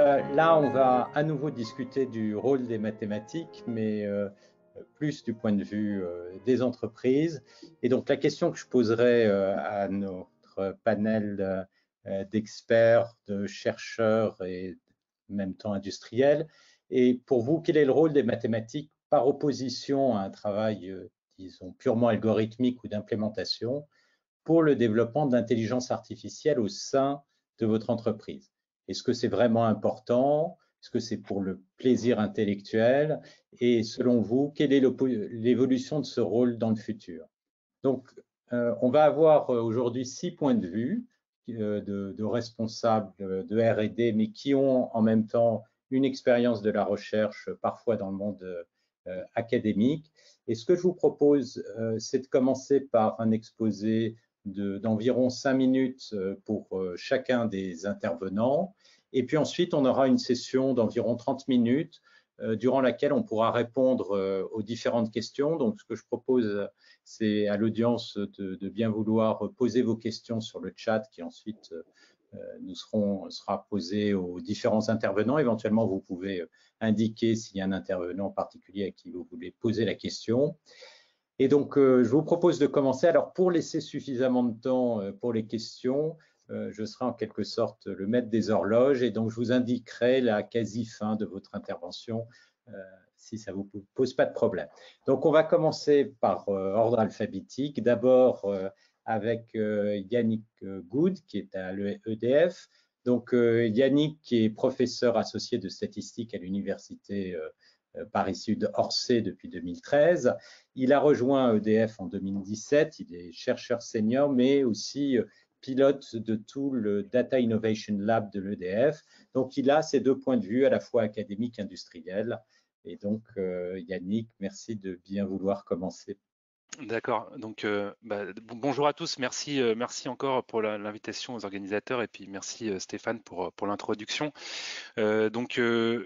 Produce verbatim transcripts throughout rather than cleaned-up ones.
Euh, là, on va à nouveau discuter du rôle des mathématiques, mais euh, plus du point de vue euh, des entreprises. Et donc, la question que je poserai euh, à notre panel euh, d'experts, de chercheurs et en même temps industriels, est pour vous, quel est le rôle des mathématiques par opposition à un travail, euh, disons, purement algorithmique ou d'implémentation pour le développement de l'intelligence artificielle au sein de votre entreprise? Est-ce que c'est vraiment important? Est-ce que c'est pour le plaisir intellectuel? Et selon vous, quelle est l'évolution de ce rôle dans le futur? Donc, euh, on va avoir aujourd'hui six points de vue euh, de, de responsables de R et D, mais qui ont en même temps une expérience de la recherche, parfois dans le monde euh, académique. Et ce que je vous propose, euh, c'est de commencer par un exposé d'environ cinq minutes pour chacun des intervenants. Et puis ensuite, on aura une session d'environ trente minutes euh, durant laquelle on pourra répondre euh, aux différentes questions. Donc, ce que je propose, c'est à l'audience de, de bien vouloir poser vos questions sur le chat qui ensuite euh, nous seront, sera posé aux différents intervenants. Éventuellement, vous pouvez indiquer s'il y a un intervenant particulier à qui vous voulez poser la question. Et donc, euh, je vous propose de commencer. Alors, pour laisser suffisamment de temps euh, pour les questions, euh, je serai en quelque sorte le maître des horloges et donc je vous indiquerai la quasi-fin de votre intervention euh, si ça ne vous pose pas de problème. Donc, on va commencer par euh, ordre alphabétique. D'abord, euh, avec euh, Yannick Good, qui est à l'E D F. Donc, euh, Yannick, qui est professeur associé de statistique à l'université euh, Paris-Sud Orsay depuis deux mille treize. Il a rejoint E D F en deux mille dix-sept. Il est chercheur senior, mais aussi pilote de tout le Data Innovation Lab de l'E D F. Donc, il a ces deux points de vue, à la fois académique et industriel. Et donc, euh, Yannick, merci de bien vouloir commencer. D'accord. Donc, euh, bah, bonjour à tous. Merci, euh, merci encore pour l'invitation aux organisateurs et puis merci euh, Stéphane pour, pour l'introduction. Euh, donc, euh,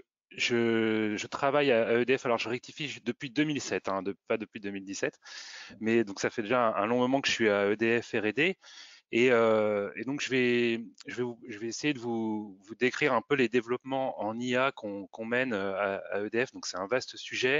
je, je travaille à E D F. Alors, je rectifie depuis deux mille sept, hein, de, pas depuis deux mille dix-sept, mais donc ça fait déjà un, un long moment que je suis à E D F R et D. Et, euh, et donc, je vais, je vais, vous, je vais essayer de vous, vous décrire un peu les développements en I A qu'on qu'on mène à, à E D F. Donc, c'est un vaste sujet.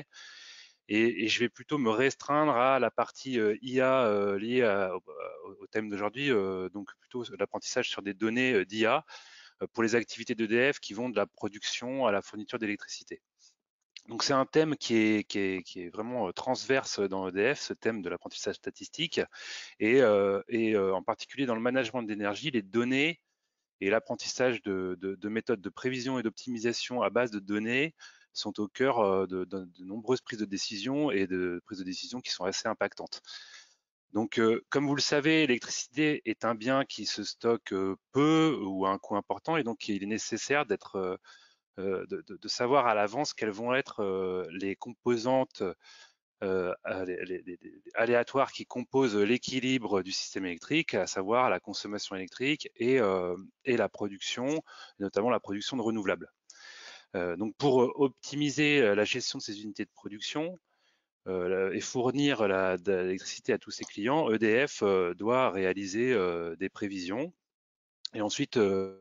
Et, et je vais plutôt me restreindre à la partie euh, I A euh, liée à, au, au thème d'aujourd'hui, euh, donc plutôt l'apprentissage sur des données euh, d'I A euh, pour les activités d'E D F qui vont de la production à la fourniture d'électricité. Donc c'est un thème qui est, qui est, qui est vraiment euh, transverse dans E D F, ce thème de l'apprentissage statistique, et, euh, et euh, en particulier dans le management d'énergie, les données et l'apprentissage de, de, de méthodes de prévision et d'optimisation à base de données sont au cœur de, de, de nombreuses prises de décision et de prises de décision qui sont assez impactantes. Donc, euh, comme vous le savez, l'électricité est un bien qui se stocke euh, peu ou à un coût important, et donc il est nécessaire d'être, euh, de, de, de savoir à l'avance quelles vont être euh, les composantes euh, les, les, les, aléatoires qui composent l'équilibre du système électrique, à savoir la consommation électrique et, euh, et la production, notamment la production de renouvelables. Euh, donc, pour optimiser la gestion de ces unités de production euh, et fournir la, de l'électricité à tous ses clients, E D F euh, doit réaliser euh, des prévisions et ensuite euh,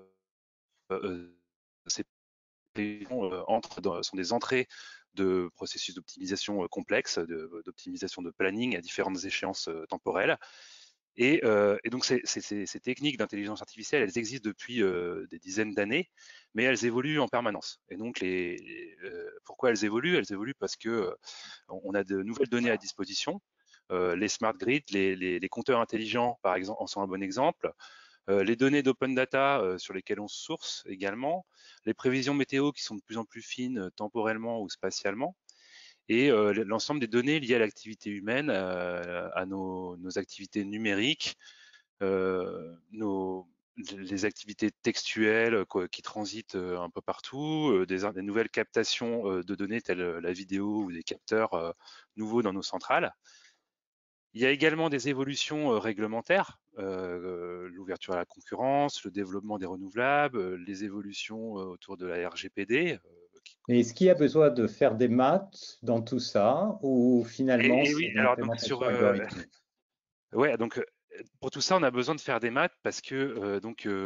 euh, ces prévisions euh, entrent dans, sont des entrées de processus d'optimisation euh, complexes, d'optimisation de, de planning à différentes échéances euh, temporelles. Et, euh, et donc ces, ces, ces techniques d'intelligence artificielle, elles existent depuis euh, des dizaines d'années, mais elles évoluent en permanence. Et donc les, les, euh, pourquoi elles évoluent? Elles évoluent parce que euh, on a de nouvelles données à disposition. Euh, les smart grids, les, les, les compteurs intelligents, par exemple, en sont un bon exemple. Euh, les données d'open data euh, sur lesquelles on se source également, les prévisions météo qui sont de plus en plus fines euh, temporellement ou spatialement, et euh, l'ensemble des données liées à l'activité humaine, euh, à nos, nos, activités numériques, euh, nos, les activités textuelles quoi, qui transitent euh, un peu partout, euh, des, des, nouvelles captations euh, de données telles la vidéo ou des capteurs euh, nouveaux dans nos centrales. Il y a également des évolutions euh, réglementaires, euh, l'ouverture à la concurrence, le développement des renouvelables, euh, les évolutions euh, autour de la R G P D. Euh, qui... Est-ce qu'il y a besoin de faire des maths dans tout ça ou finalement et, et c'est oui, une alors donc sur, implémentation euh, algorithmique? ouais, donc pour tout ça, on a besoin de faire des maths parce que euh, donc euh,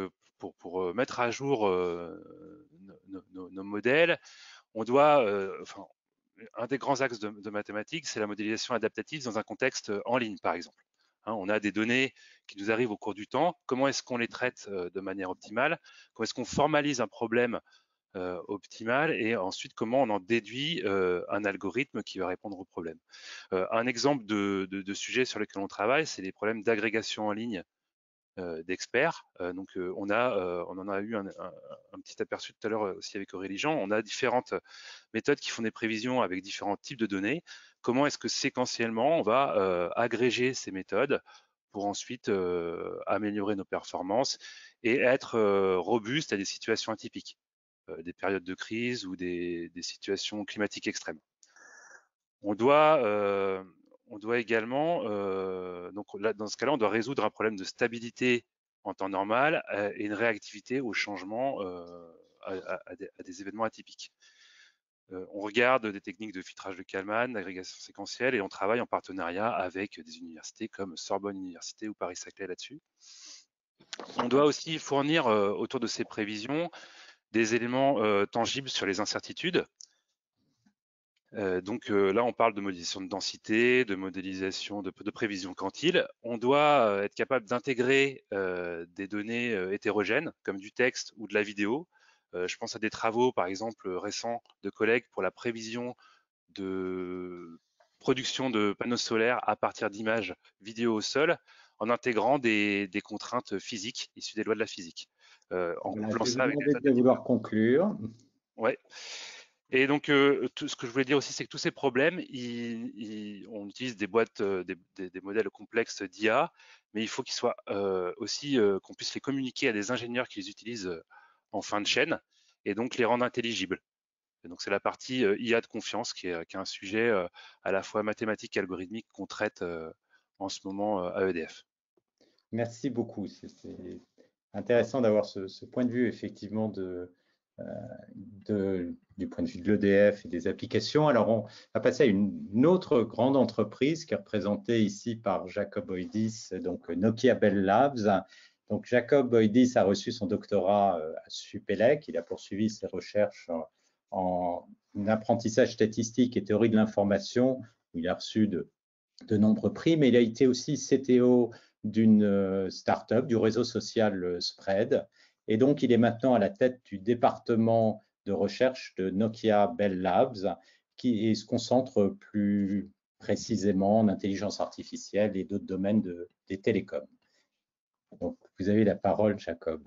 pour, pour mettre à jour euh, nos, nos, nos modèles, on doit, euh, enfin, un des grands axes de, de mathématiques, c'est la modélisation adaptative dans un contexte en ligne, par exemple. Hein, on a des données qui nous arrivent au cours du temps. Comment est-ce qu'on les traite euh, de manière optimale? Comment est-ce qu'on formalise un problème euh, optimal? Et ensuite, comment on en déduit euh, un algorithme qui va répondre au problème? Euh, un exemple de, de, de sujet sur lequel on travaille, c'est les problèmes d'agrégation en ligne euh, d'experts. Euh, donc, euh, on, a, euh, on en a eu un, un, un petit aperçu tout à l'heure aussi avec Aurélie Jean. On a différentes méthodes qui font des prévisions avec différents types de données. Comment est-ce que séquentiellement, on va euh, agréger ces méthodes pour ensuite euh, améliorer nos performances et être euh, robuste à des situations atypiques, euh, des périodes de crise ou des, des situations climatiques extrêmes. On doit, euh, on doit également, euh, donc là, dans ce cas-là, on doit résoudre un problème de stabilité en temps normal euh, et une réactivité aux changements euh, à, à, à, des, à des événements atypiques. Euh, on regarde des techniques de filtrage de Kalman, d'agrégation séquentielle, et on travaille en partenariat avec des universités comme Sorbonne Université ou Paris-Saclay là-dessus. On doit aussi fournir euh, autour de ces prévisions des éléments euh, tangibles sur les incertitudes. Euh, donc euh, là, on parle de modélisation de densité, de modélisation de, de prévision quantile. On doit euh, être capable d'intégrer euh, des données euh, hétérogènes, comme du texte ou de la vidéo. Euh, je pense à des travaux, par exemple, récents de collègues pour la prévision de production de panneaux solaires à partir d'images vidéo au sol, en intégrant des, des contraintes physiques issues des lois de la physique. Euh, en Voilà, couplant je vais vous ça avec des demander méthodes de de deep vouloir learning. conclure. Ouais. Et donc, euh, tout ce que je voulais dire aussi, c'est que tous ces problèmes, ils, ils, on utilise des boîtes, euh, des, des, des modèles complexes d'I A, mais il faut qu'ils soient euh, aussi, euh, qu'on puisse les communiquer à des ingénieurs qui les utilisent euh, en fin de chaîne, et donc les rendre intelligibles. Et donc, c'est la partie euh, I A de confiance qui est, qui est un sujet euh, à la fois mathématique et algorithmique qu'on traite euh, en ce moment euh, à E D F. Merci beaucoup. C'est intéressant d'avoir ce, ce, point de vue, effectivement, de, euh, de, du point de vue de l'E D F et des applications. Alors, on va passer à une, une autre grande entreprise qui est représentée ici par Jacob Oydis, donc Nokia Bell Labs. Donc, Jacob Oydis a reçu son doctorat à Supélec. Il a poursuivi ses recherches en, en apprentissage statistique et théorie de l'information, où il a reçu de, de nombreux prix, mais il a été aussi C T O d'une start-up, du réseau social Spread. Et donc, il est maintenant à la tête du département de recherche de Nokia Bell Labs, qui se concentre plus précisément en intelligence artificielle et d'autres domaines de, des télécoms. Donc, vous avez la parole, Jacob.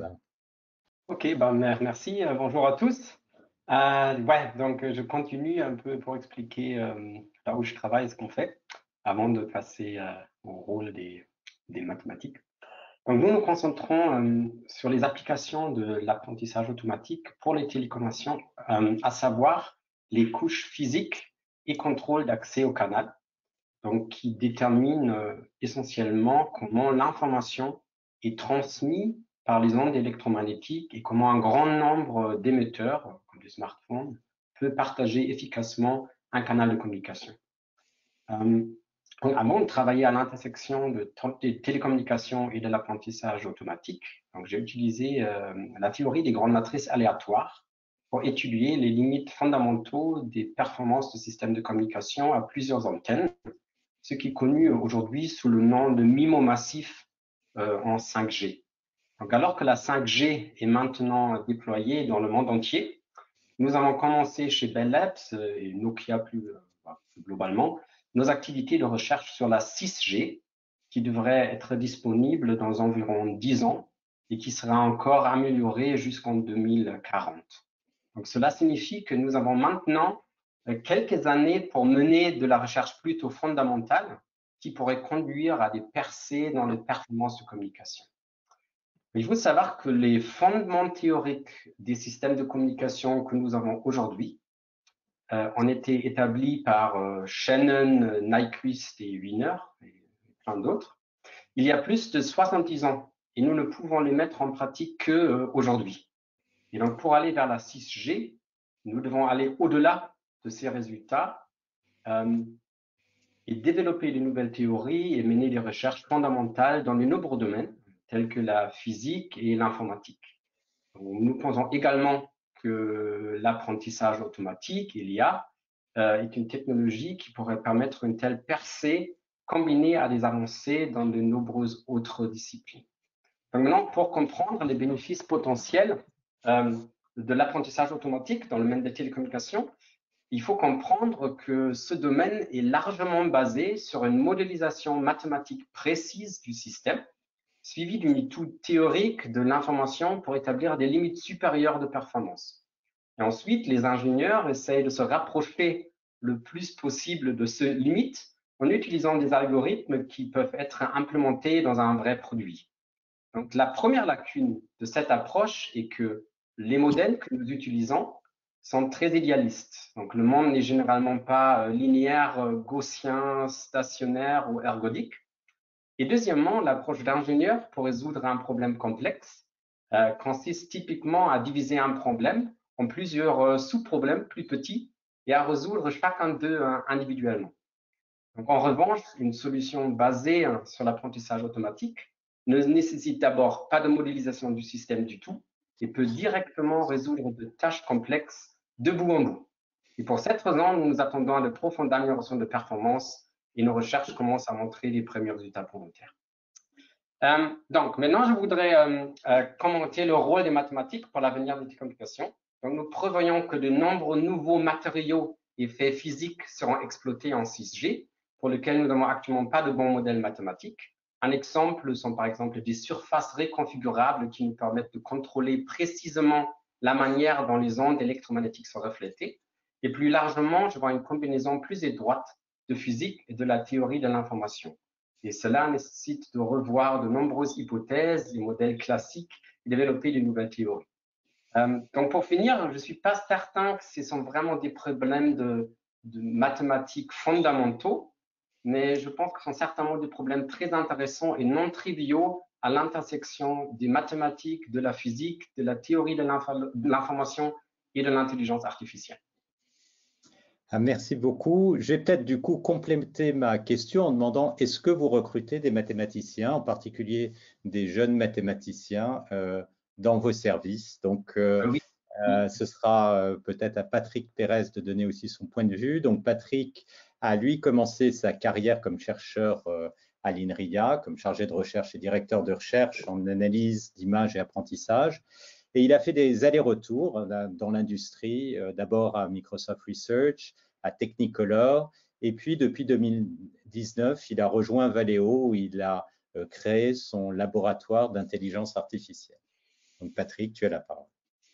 Ok, ben, merci. Bonjour à tous. Euh, ouais, donc je continue un peu pour expliquer euh, là où je travaille, ce qu'on fait, avant de passer euh, au rôle des, des mathématiques. Donc nous nous concentrons euh, sur les applications de l'apprentissage automatique pour les télécommunications, euh, à savoir les couches physiques et contrôle d'accès au canal, donc qui déterminent euh, essentiellement comment l'information est transmise par les ondes électromagnétiques et comment un grand nombre d'émetteurs, comme des smartphones, peut partager efficacement un canal de communication. Euh, avant de travailler à l'intersection de, de télécommunications et de l'apprentissage automatique, donc j'ai utilisé euh, la théorie des grandes matrices aléatoires pour étudier les limites fondamentaux des performances de systèmes de communication à plusieurs antennes, ce qui est connu aujourd'hui sous le nom de MIMO massif euh, en cinq G. Donc, alors que la cinq G est maintenant déployée dans le monde entier, nous avons commencé chez Bell Labs et Nokia plus, plus globalement nos activités de recherche sur la six G, qui devrait être disponible dans environ dix ans et qui sera encore améliorée jusqu'en deux mille quarante. Donc, cela signifie que nous avons maintenant quelques années pour mener de la recherche plutôt fondamentale qui pourrait conduire à des percées dans les performances de communication. Mais il faut savoir que les fondements théoriques des systèmes de communication que nous avons aujourd'hui euh, ont été établis par euh, Shannon, Nyquist et Wiener, et plein d'autres, il y a plus de soixante-dix ans, et nous ne pouvons les mettre en pratique qu'aujourd'hui. Et donc, pour aller vers la six G, nous devons aller au-delà de ces résultats euh, et développer de nouvelles théories et mener des recherches fondamentales dans de nombreux domaines, tels que la physique et l'informatique. Nous pensons également que l'apprentissage automatique, l'I A, euh, est une technologie qui pourrait permettre une telle percée combinée à des avancées dans de nombreuses autres disciplines. Donc maintenant, pour comprendre les bénéfices potentiels euh, de l'apprentissage automatique dans le domaine des télécommunications, il faut comprendre que ce domaine est largement basé sur une modélisation mathématique précise du système, suivie d'une étude théorique de l'information pour établir des limites supérieures de performance. Et ensuite, les ingénieurs essayent de se rapprocher le plus possible de ces limites en utilisant des algorithmes qui peuvent être implémentés dans un vrai produit. Donc, la première lacune de cette approche est que les modèles que nous utilisons sont très idéalistes. Donc, le monde n'est généralement pas linéaire, gaussien, stationnaire ou ergodique. Et deuxièmement, l'approche d'ingénieur pour résoudre un problème complexe euh, consiste typiquement à diviser un problème en plusieurs euh, sous-problèmes plus petits et à résoudre chacun d'eux euh, individuellement. Donc, en revanche, une solution basée hein, sur l'apprentissage automatique ne nécessite d'abord pas de modélisation du système du tout et peut directement résoudre de tâches complexes de bout en bout. Et pour cette raison, nous nous attendons à de profondes améliorations de performance et nos recherches commencent à montrer les premiers résultats volontaires. Euh, donc, maintenant, je voudrais euh, euh, commenter le rôle des mathématiques pour l'avenir des télécommunications. Donc, nous prévoyons que de nombreux nouveaux matériaux et faits physiques seront exploités en six G, pour lesquels nous n'avons actuellement pas de bons modèles mathématiques. Un exemple sont par exemple des surfaces réconfigurables qui nous permettent de contrôler précisément la manière dont les ondes électromagnétiques sont reflétées. Et plus largement, je vois une combinaison plus étroite de physique et de la théorie de l'information. Et cela nécessite de revoir de nombreuses hypothèses et modèles classiques et développer de nouvelles théories. Euh, donc pour finir, je ne suis pas certain que ce sont vraiment des problèmes de, de mathématiques fondamentaux, mais je pense que ce sont certainement des problèmes très intéressants et non triviaux à l'intersection des mathématiques, de la physique, de la théorie de l'information et de l'intelligence artificielle. Ah, merci beaucoup. Je vais peut-être du coup compléter ma question en demandant est-ce que vous recrutez des mathématiciens, en particulier des jeunes mathématiciens, euh, dans vos services? Donc, euh, oui. euh, ce sera euh, peut-être à Patrick Pérez de donner aussi son point de vue. Donc, Patrick a lui commencé sa carrière comme chercheur euh, à l'INRIA, comme chargé de recherche et directeur de recherche en analyse d'images et apprentissage. Et il a fait des allers-retours dans l'industrie, d'abord à Microsoft Research, à Technicolor, et puis depuis deux mille dix-neuf, il a rejoint Valeo où il a créé son laboratoire d'intelligence artificielle. Donc Patrick, tu as la parole.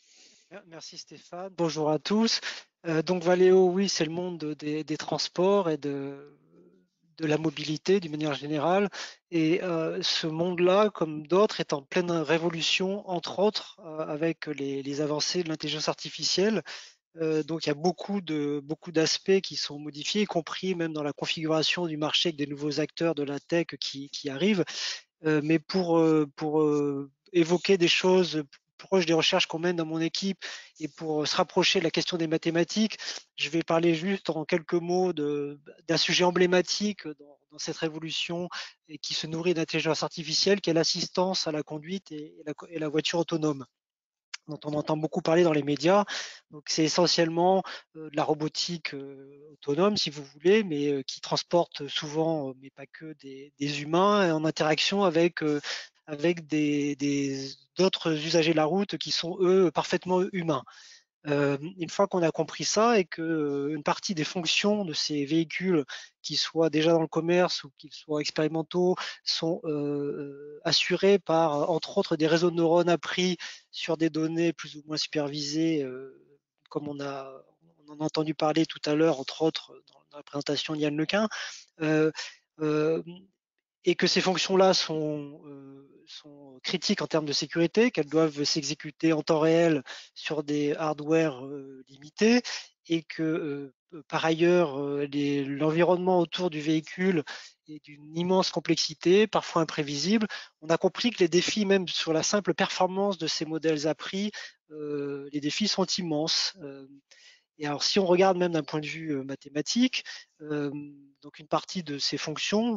Merci Stéphane, bonjour à tous. Euh, donc Valeo, oui, c'est le monde des, des transports et de, de la mobilité d'une manière générale. Et euh, ce monde-là, comme d'autres, est en pleine révolution, entre autres euh, avec les, les avancées de l'intelligence artificielle. Euh, donc il y a beaucoup de beaucoup d'aspects qui sont modifiés, y compris même dans la configuration du marché avec des nouveaux acteurs de la tech qui, qui arrivent. Euh, mais pour, euh, pour euh, évoquer des choses proches des recherches qu'on mène dans mon équipe et pour se rapprocher de la question des mathématiques, je vais parler juste en quelques mots d'un sujet emblématique dans, dans cette révolution et qui se nourrit d'intelligence artificielle, qui est l'assistance à la conduite et, et, la, et la voiture autonome, dont on entend beaucoup parler dans les médias. Donc, c'est essentiellement euh, de la robotique euh, autonome, si vous voulez, mais euh, qui transporte souvent, euh, mais pas que, des, des humains en interaction avec, euh, avec des, des, d'autres usagers de la route qui sont, eux, parfaitement humains. Euh, une fois qu'on a compris ça et que euh, une partie des fonctions de ces véhicules, qui soient déjà dans le commerce ou qu'ils soient expérimentaux, sont euh, assurées par, entre autres, des réseaux de neurones appris sur des données plus ou moins supervisées, euh, comme on, a, on en a entendu parler tout à l'heure, entre autres, dans la présentation d'Yann Lequin, euh, euh, et que ces fonctions-là sont, euh, sont critiques en termes de sécurité, qu'elles doivent s'exécuter en temps réel sur des hardware euh, limités, et que euh, par ailleurs euh, l'environnement autour du véhicule est d'une immense complexité, parfois imprévisible. On a compris que les défis, même sur la simple performance de ces modèles appris, euh, les défis sont immenses. Euh, et alors, si on regarde même d'un point de vue euh, mathématique, euh, donc une partie de ces fonctions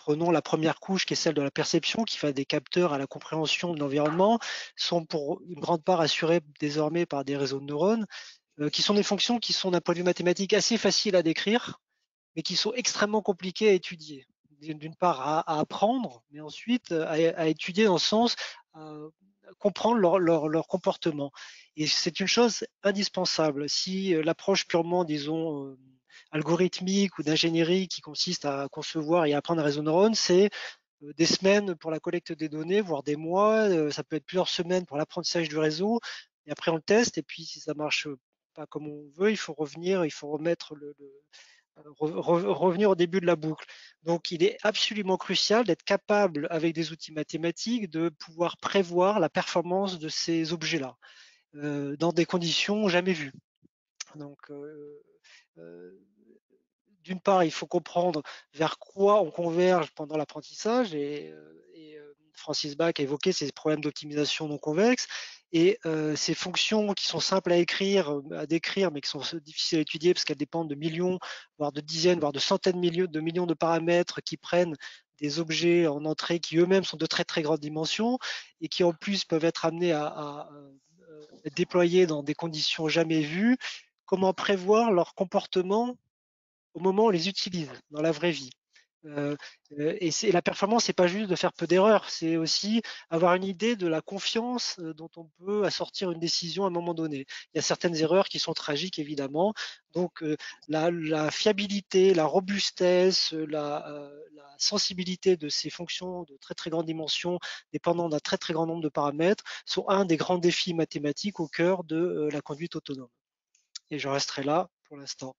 prenons la première couche qui est celle de la perception, qui fait des capteurs à la compréhension de l'environnement, sont pour une grande part assurés désormais par des réseaux de neurones, euh, qui sont des fonctions qui sont d'un point de vue mathématique assez faciles à décrire, mais qui sont extrêmement compliquées à étudier. D'une part à, à apprendre, mais ensuite à, à étudier dans le sens à comprendre leur, leur, leur comportement. Et c'est une chose indispensable. Si l'approche purement, disons, euh, algorithmique ou d'ingénierie qui consiste à concevoir et à apprendre un réseau de neurones, c'est des semaines pour la collecte des données, voire des mois. Ça peut être plusieurs semaines pour l'apprentissage du réseau. Et après, on le teste. Et puis, si ça marche pas comme on veut, il faut revenir, il faut remettre le, le revenir au début de la boucle. Donc, il est absolument crucial d'être capable, avec des outils mathématiques, de pouvoir prévoir la performance de ces objets-là euh, dans des conditions jamais vues. Donc, euh, euh, d'une part, il faut comprendre vers quoi on converge pendant l'apprentissage et, et Francis Bach a évoqué ces problèmes d'optimisation non convexe et euh, ces fonctions qui sont simples à écrire, à décrire, mais qui sont difficiles à étudier parce qu'elles dépendent de millions, voire de dizaines, voire de centaines de millions de, millions de paramètres qui prennent des objets en entrée qui eux-mêmes sont de très très grandes dimensions et qui en plus peuvent être amenés à, à, à être déployés dans des conditions jamais vues. Comment prévoir leur comportement au moment où on les utilise dans la vraie vie. Euh, et c'est, la performance, c'est pas juste de faire peu d'erreurs, c'est aussi avoir une idée de la confiance dont on peut assortir une décision à un moment donné. Il y a certaines erreurs qui sont tragiques, évidemment. Donc, euh, la, la fiabilité, la robustesse, la, euh, la sensibilité de ces fonctions de très très grande dimension, dépendant d'un très très grand nombre de paramètres, sont un des grands défis mathématiques au cœur de euh, la conduite autonome. Et je resterai là pour l'instant.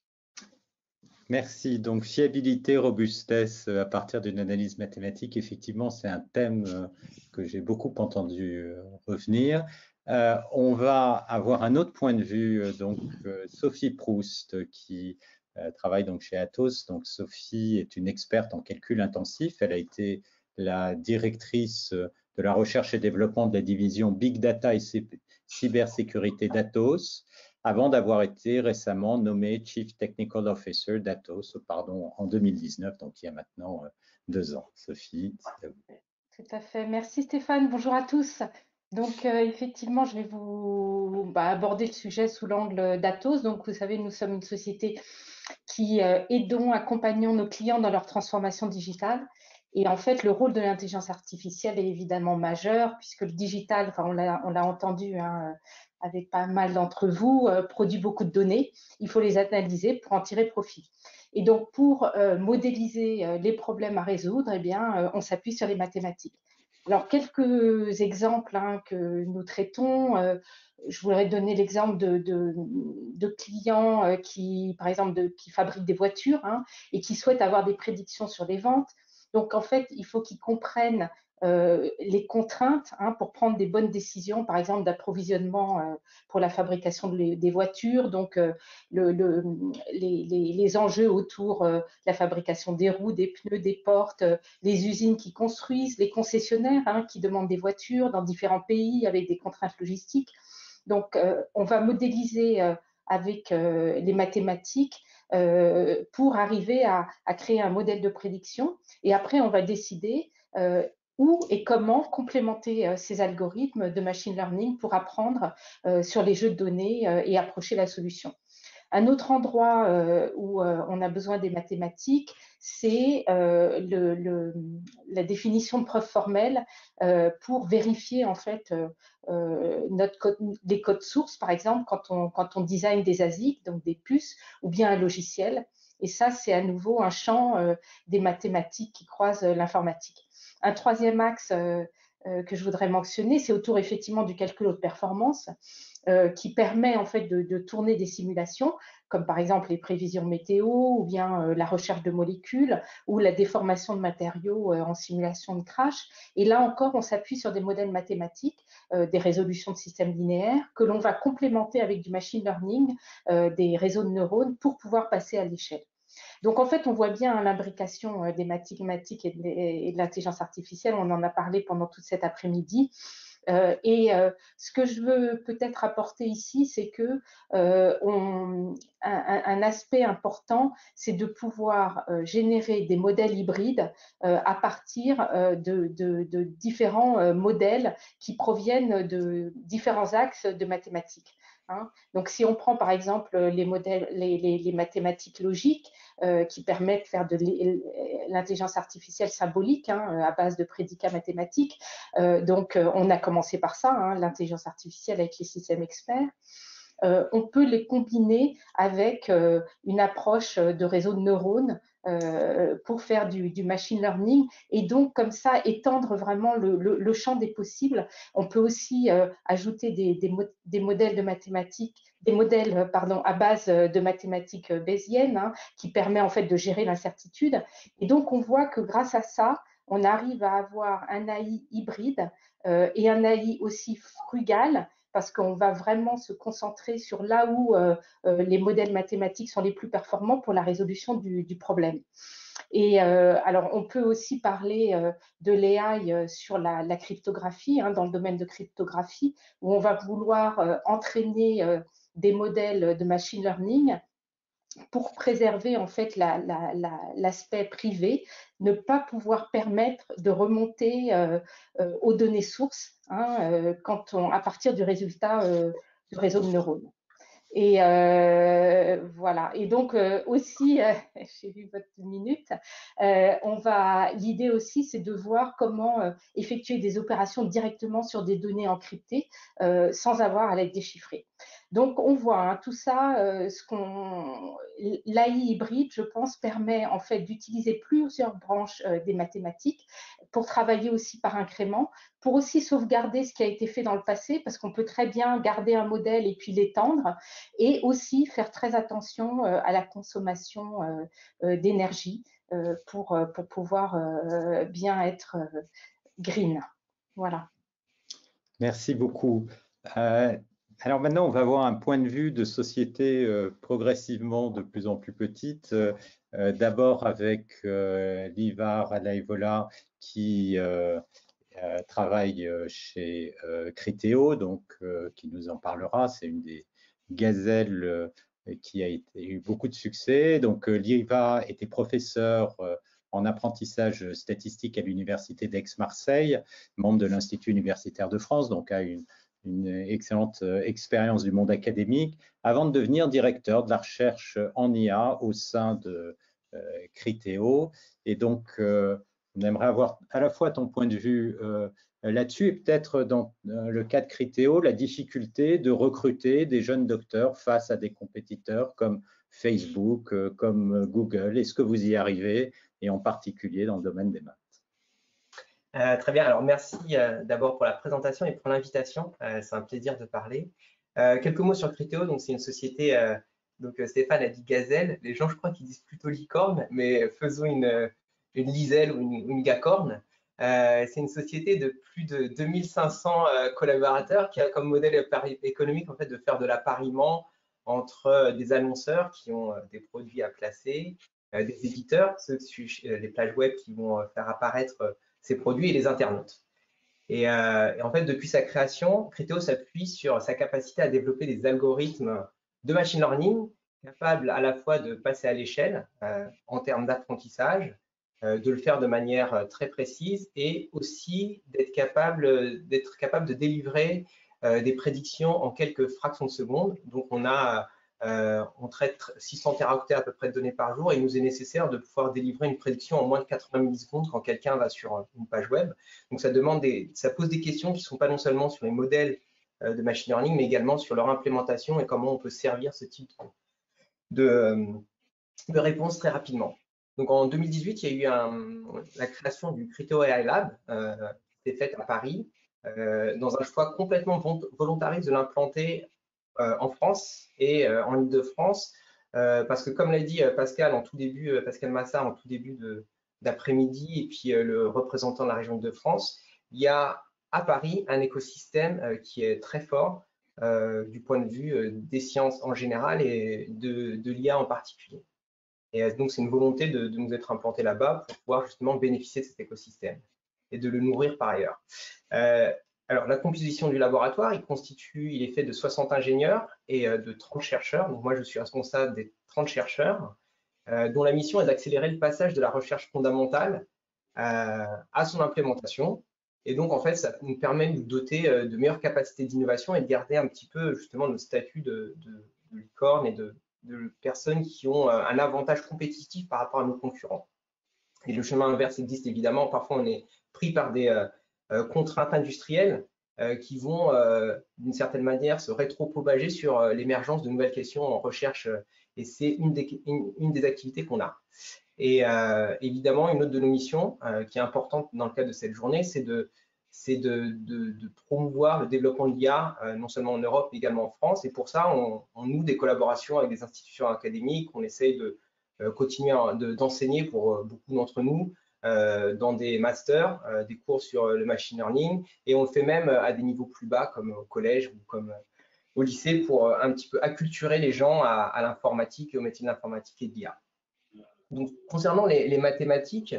Merci. Donc, fiabilité, robustesse à partir d'une analyse mathématique, effectivement, c'est un thème que j'ai beaucoup entendu revenir. Euh, on va avoir un autre point de vue, donc Sophie Proust, qui euh, travaille donc chez Atos. Donc, Sophie est une experte en calcul intensif. Elle a été la directrice de la recherche et développement de la division Big Data et cybersécurité d'Atos, avant d'avoir été récemment nommé Chief Technical Officer d'Atos, pardon, en deux mille dix-neuf, donc il y a maintenant deux ans. Sophie, c'est à vous. Tout à fait. Merci Stéphane. Bonjour à tous. Donc euh, effectivement, je vais vous bah, aborder le sujet sous l'angle d'Atos. Donc vous savez, nous sommes une société qui euh, aidons, accompagnons nos clients dans leur transformation digitale. Et en fait, le rôle de l'intelligence artificielle est évidemment majeur puisque le digital, enfin on l'a on l'a entendu hein, avec pas mal d'entre vous, euh, produit beaucoup de données. Il faut les analyser pour en tirer profit. Et donc, pour euh, modéliser euh, les problèmes à résoudre, eh bien, euh, on s'appuie sur les mathématiques. Alors, quelques exemples hein, que nous traitons. Euh, je voudrais donner l'exemple de, de, de clients euh, qui, par exemple, de, qui fabriquent des voitures hein, et qui souhaitent avoir des prédictions sur les ventes. Donc, en fait, il faut qu'ils comprennent euh, les contraintes hein, pour prendre des bonnes décisions, par exemple d'approvisionnement euh, pour la fabrication de les, des voitures, donc euh, le, le, les, les, les enjeux autour euh, de la fabrication des roues, des pneus, des portes, euh, les usines qui construisent, les concessionnaires hein, qui demandent des voitures dans différents pays avec des contraintes logistiques. Donc, euh, on va modéliser euh, avec euh, les mathématiques euh, pour arriver à, à créer un modèle de prédiction. Et après, on va décider euh, où et comment complémenter euh, ces algorithmes de machine learning pour apprendre euh, sur les jeux de données euh, et approcher la solution. Un autre endroit euh, où euh, on a besoin des mathématiques, c'est euh, le, le, la définition de preuves formelles euh, pour vérifier en fait euh, notre code, les codes sources, par exemple, quand on, quand on design des A S I C, donc des puces, ou bien un logiciel. Et ça, c'est à nouveau un champ euh, des mathématiques qui croisent euh, l'informatique. Un troisième axe euh, euh, que je voudrais mentionner, c'est autour effectivement du calcul haute performance, euh, qui permet en fait de, de tourner des simulations, comme par exemple les prévisions météo, ou bien euh, la recherche de molécules, ou la déformation de matériaux euh, en simulation de crash. Et là encore, on s'appuie sur des modèles mathématiques, euh, des résolutions de systèmes linéaires, que l'on va complémenter avec du machine learning, euh, des réseaux de neurones, pour pouvoir passer à l'échelle. Donc, en fait, on voit bien l'imbrication des mathématiques et de l'intelligence artificielle. On en a parlé pendant toute cet après-midi. Euh, et euh, ce que je veux peut-être apporter ici, c'est que euh, on, un, un aspect important, c'est de pouvoir euh, générer des modèles hybrides euh, à partir euh, de, de, de différents euh, modèles qui proviennent de différents axes de mathématiques. Hein. Donc, si on prend par exemple les modèles, les, les, les mathématiques logiques euh, qui permettent de faire de l'intelligence artificielle symbolique hein, à base de prédicats mathématiques, euh, donc euh, on a commencé par ça, hein, l'intelligence artificielle avec les systèmes experts. Euh, on peut les combiner avec euh, une approche de réseau de neurones euh, pour faire du, du machine learning et donc comme ça étendre vraiment le, le, le champ des possibles. On peut aussi euh, ajouter des, des, mo des modèles de mathématiques, des modèles pardon, à base de mathématiques bayésiennes hein, qui permet en fait de gérer l'incertitude. Et donc on voit que grâce à ça, on arrive à avoir un A I hybride euh, et un A I aussi frugal parce qu'on va vraiment se concentrer sur là où euh, euh, les modèles mathématiques sont les plus performants pour la résolution du, du problème. Et euh, alors, on peut aussi parler euh, de l'A I euh, sur la, la cryptographie, hein, dans le domaine de cryptographie, où on va vouloir euh, entraîner euh, des modèles de machine learning pour préserver en fait l'aspect la, la, privé, ne pas pouvoir permettre de remonter euh, euh, aux données sources hein, euh, quand on, à partir du résultat euh, du réseau de neurones. Et euh, voilà. Et donc euh, aussi, euh, j'ai vu votre minute. Euh, on va. L'idée aussi, c'est de voir comment euh, effectuer des opérations directement sur des données encryptées euh, sans avoir à les déchiffrer. Donc, on voit hein, tout ça. Euh, ce qu'on, l'A I hybride, je pense, permet en fait d'utiliser plusieurs branches euh, des mathématiques pour travailler aussi par incrément, pour aussi sauvegarder ce qui a été fait dans le passé, parce qu'on peut très bien garder un modèle et puis l'étendre, et aussi faire très attention euh, à la consommation euh, euh, d'énergie euh, pour, pour pouvoir euh, bien être euh, green. Voilà. Merci beaucoup. Euh, alors maintenant, on va voir un point de vue de société euh, progressivement de plus en plus petite. Euh, euh, D'abord avec euh, Livar Alaivola qui euh, euh, travaille chez euh, Criteo, donc euh, qui nous en parlera. C'est une des gazelles euh, qui a été, eu beaucoup de succès. Donc euh, Livar était professeur euh, en apprentissage statistique à l'université d'Aix-Marseille, membre de l'Institut universitaire de France, donc a une, une excellente expérience du monde académique, avant de devenir directeur de la recherche en I A au sein de euh, Criteo. Et donc, euh, on aimerait avoir à la fois ton point de vue euh, là-dessus et peut-être dans euh, le cas de Criteo, la difficulté de recruter des jeunes docteurs face à des compétiteurs comme Facebook, euh, comme Google. Est-ce que vous y arrivez, et en particulier dans le domaine des maths? Euh, très bien, alors merci euh, d'abord pour la présentation et pour l'invitation. Euh, c'est un plaisir de parler. Euh, quelques mots sur Criteo, donc c'est une société, euh, donc Stéphane a dit gazelle, les gens je crois qu'ils disent plutôt licorne, mais faisons une, une liselle ou une, une gacorne. Euh, c'est une société de plus de deux mille cinq cents euh, collaborateurs qui a comme modèle économique en fait de faire de l'appariement entre des annonceurs qui ont euh, des produits à placer, euh, des éditeurs, ceux, euh, les pages web qui vont euh, faire apparaître ces produits et les internautes. Et, euh, et en fait, depuis sa création, Criteo s'appuie sur sa capacité à développer des algorithmes de machine learning capables à la fois de passer à l'échelle euh, en termes d'apprentissage, euh, de le faire de manière très précise et aussi d'être capable, d'être capable de délivrer euh, des prédictions en quelques fractions de secondes. Donc, on a Euh, on traite six cents téraoctets à peu près de données par jour et il nous est nécessaire de pouvoir délivrer une prédiction en moins de quatre-vingts millisecondes quand quelqu'un va sur une page web. Donc ça, demande des, ça pose des questions qui ne sont pas non seulement sur les modèles euh, de machine learning, mais également sur leur implémentation et comment on peut servir ce type de, de, de réponse très rapidement. Donc en deux mille dix-huit, il y a eu un, la création du Criteo A I Lab, euh, qui s'est faite à Paris, euh, dans un choix complètement volontariste de l'implanter Euh, en France et euh, en Ile-de-France, euh, parce que comme l'a dit euh, Pascal en tout début, euh, Pascal Massard en tout début d'après-midi, et puis euh, le représentant de la région de France, il y a à Paris un écosystème euh, qui est très fort euh, du point de vue euh, des sciences en général et de, de l'I A en particulier. Et euh, donc c'est une volonté de, de nous être implantés là-bas pour pouvoir justement bénéficier de cet écosystème et de le nourrir par ailleurs. Euh, Alors, la composition du laboratoire, il constitue, il est fait de soixante ingénieurs et euh, de trente chercheurs. Donc, moi, je suis responsable des trente chercheurs, euh, dont la mission est d'accélérer le passage de la recherche fondamentale euh, à son implémentation. Et donc, en fait, ça nous permet de nous doter euh, de meilleures capacités d'innovation et de garder un petit peu, justement, notre statut de, de, de licorne et de, de personnes qui ont euh, un avantage compétitif par rapport à nos concurrents. Et le chemin inverse existe évidemment. Parfois, on est pris par des euh, euh, contraintes industrielles euh, qui vont, euh, d'une certaine manière, se rétropropager sur euh, l'émergence de nouvelles questions en recherche. Euh, et c'est une des, une, une des activités qu'on a. Et euh, évidemment, une autre de nos missions euh, qui est importante dans le cadre de cette journée, c'est de, c'est de, de, de promouvoir le développement de l'I A, euh, non seulement en Europe, mais également en France. Et pour ça, on, on noue des collaborations avec des institutions académiques. On essaye de euh, continuer d'enseigner de, pour euh, beaucoup d'entre nous euh, dans des masters, euh, des cours sur le machine learning. Et on le fait même à des niveaux plus bas, comme au collège ou comme au lycée, pour un petit peu acculturer les gens à, à l'informatique et au métier de l'informatique et de l'I A. Donc, concernant les, les mathématiques,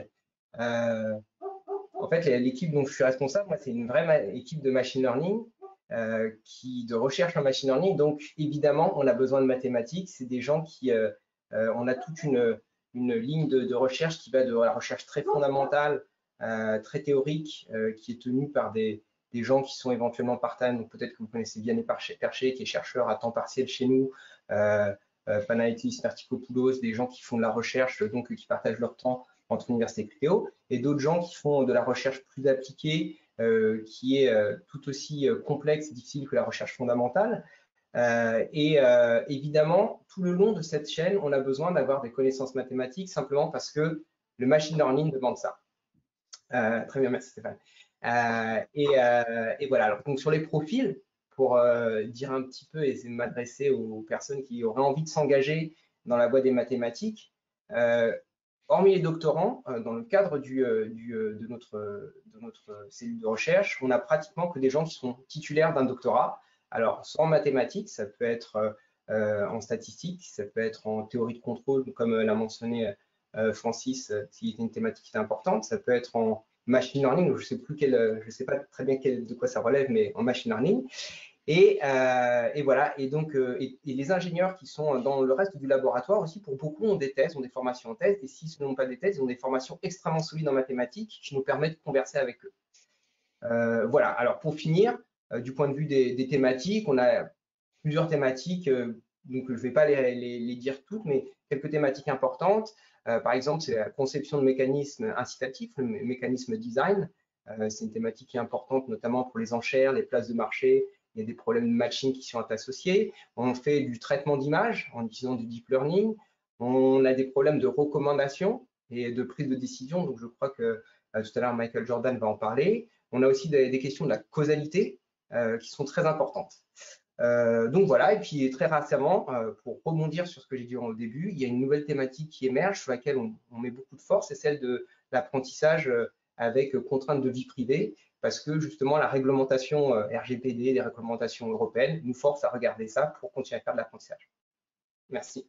euh, en fait, l'équipe dont je suis responsable, moi, c'est une vraie équipe de machine learning, euh, qui, de recherche en machine learning. Donc, évidemment, on a besoin de mathématiques. C'est des gens qui, euh, euh, on a toute une, une ligne de, de recherche qui va de la recherche très fondamentale, euh, très théorique, euh, qui est tenue par des, des gens qui sont éventuellement part-time. Donc, peut-être que vous connaissez bien Perché, Perché, qui est chercheur à temps partiel chez nous. Euh, Euh, Panayotis Mertikopoulos, des gens qui font de la recherche, donc qui partagent leur temps entre l'université Criteo, et d'autres gens qui font de la recherche plus appliquée, euh, qui est euh, tout aussi euh, complexe et difficile que la recherche fondamentale. Euh, et euh, évidemment, tout le long de cette chaîne, on a besoin d'avoir des connaissances mathématiques, simplement parce que le machine learning demande ça. Euh, très bien, merci Stéphane. Euh, et, euh, et voilà, alors, donc sur les profils, pour euh, dire un petit peu et m'adresser aux personnes qui auraient envie de s'engager dans la voie des mathématiques. Euh, hormis les doctorants, euh, dans le cadre du, euh, du, euh, de, notre, de notre cellule de recherche, on n'a pratiquement que des gens qui sont titulaires d'un doctorat. Alors, soit en mathématiques, ça peut être euh, en statistique, ça peut être en théorie de contrôle, comme l'a mentionné euh, Francis, qui était une thématique qui était importante, ça peut être en machine learning, je sais plus quel, je sais pas très bien quel, de quoi ça relève, mais en machine learning. Et, euh, et voilà. Et donc, euh, et, et les ingénieurs qui sont dans le reste du laboratoire aussi, pour beaucoup, ont des thèses, ont des formations en thèse. Et s'ils n'ont pas des thèses, ils ont des formations extrêmement solides en mathématiques qui nous permettent de converser avec eux. Euh, voilà. Alors, pour finir, euh, du point de vue des, des thématiques, on a plusieurs thématiques. Euh, donc, je ne vais pas les, les, les dire toutes, mais quelques thématiques importantes. Euh, par exemple, c'est la conception de mécanismes incitatifs, le mécanisme design. Euh, c'est une thématique qui est importante, notamment pour les enchères, les places de marché. Il y a des problèmes de matching qui sont associés. On fait du traitement d'images en utilisant du deep learning. On a des problèmes de recommandation et de prise de décision. Donc, je crois que euh, tout à l'heure, Michael Jordan va en parler. On a aussi des, des questions de la causalité euh, qui sont très importantes. Euh, donc voilà, et puis très récemment, euh, pour rebondir sur ce que j'ai dit au début, il y a une nouvelle thématique qui émerge sur laquelle on, on met beaucoup de force, c'est celle de l'apprentissage euh, avec euh, contraintes de vie privée, parce que justement la réglementation euh, R G P D, les réglementations européennes, nous forcent à regarder ça pour continuer à faire de l'apprentissage. Merci.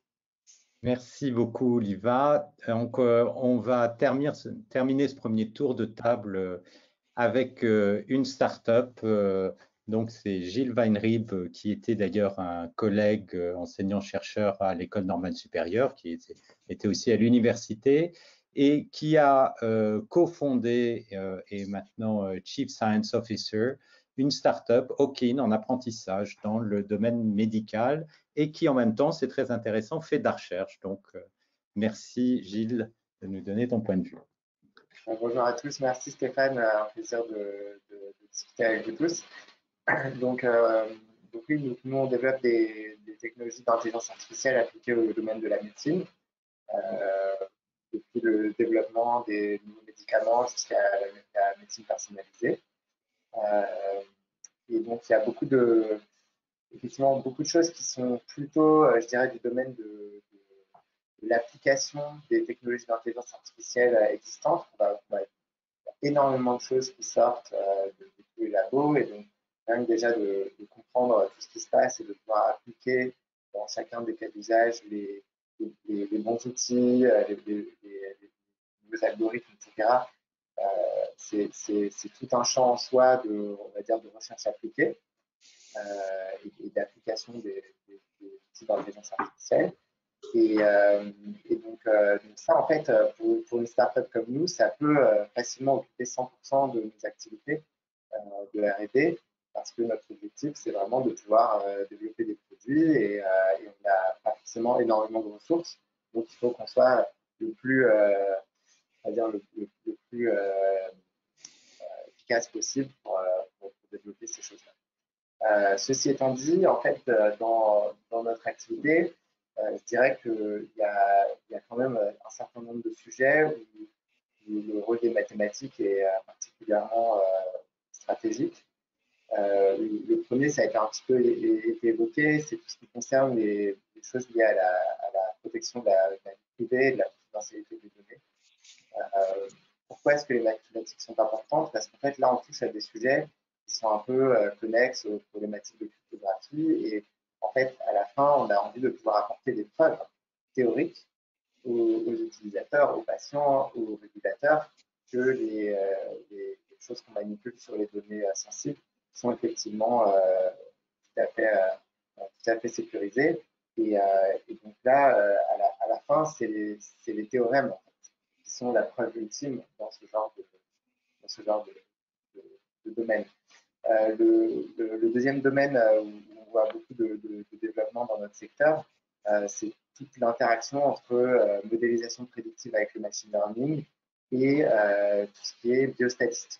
Merci beaucoup, Liva. Donc, euh, on va terminer ce, terminer ce premier tour de table euh, avec euh, une start-up. Euh, donc, c'est Gilles Weinrieb, euh, qui était d'ailleurs un collègue euh, enseignant-chercheur à l'École normale supérieure, qui était, était aussi à l'université, et qui a euh, cofondé euh, et maintenant euh, Chief Science Officer une start-up, Okin, en apprentissage dans le domaine médical, et qui en même temps, c'est très intéressant, fait de la recherche. Donc, euh, merci Gilles de nous donner ton point de vue. Bonjour à tous, merci Stéphane, un plaisir de, de, de discuter avec vous tous. Donc, euh, donc oui, nous, nous on développe des, des technologies d'intelligence artificielle appliquées au domaine de la médecine, euh, depuis le développement des nouveaux médicaments jusqu'à la, la médecine personnalisée. Euh, et donc il y a beaucoup de, effectivement, beaucoup de choses qui sont plutôt, euh, je dirais, du domaine de, de, de l'application des technologies d'intelligence artificielle existantes. On va, on va, il y a énormément de choses qui sortent euh, de, de tous les labos, et donc rien que déjà de, de comprendre tout ce qui se passe et de pouvoir appliquer dans chacun des cas d'usage les, les, les bons outils, les, les, les, les nouveaux algorithmes, et cetera. Euh, c'est tout un champ en soi de, on va dire, de recherche appliquée euh, et, et d'application des, des, des outils d'intelligence artificielle. Et, euh, et donc, euh, donc, ça, en fait, pour, pour une startup comme nous, ça peut euh, facilement occuper cent pour cent de nos activités euh, de R et D, parce que notre objectif, c'est vraiment de pouvoir euh, développer des produits et, euh, et on n'a pas forcément énormément de ressources. Donc, il faut qu'on soit le plus, euh, on va dire le, le, le plus euh, euh, efficace possible pour, euh, pour, pour développer ces choses-là. Euh, ceci étant dit, en fait, dans, dans notre activité, euh, je dirais qu'il y a, il y a quand même un certain nombre de sujets où, où le rôle des mathématiques est particulièrement euh, stratégique. Euh, le premier, ça a été un petit peu été évoqué, c'est tout ce qui concerne les, les choses liées à la, à la protection de la, de la vie privée, de la confidentialité des données. Euh, pourquoi est-ce que les mathématiques sont importantes? Parce qu'en fait, là, on touche à des sujets qui sont un peu euh, connexes aux problématiques de cryptographie. Et en fait, à la fin, on a envie de pouvoir apporter des preuves théoriques aux, aux utilisateurs, aux patients, aux régulateurs, que les, euh, les, les choses qu'on manipule sur les données euh, sensibles sont effectivement euh, tout, à fait, euh, tout à fait sécurisées. Et, euh, et donc là, euh, à, la, à la fin, c'est les, les théorèmes en fait, qui sont la preuve ultime dans ce genre de, dans ce genre de, de, de domaine. Euh, le, le, le deuxième domaine où on voit beaucoup de, de, de développement dans notre secteur, euh, c'est toute l'interaction entre euh, modélisation prédictive avec le machine learning et euh, tout ce qui est biostatistique.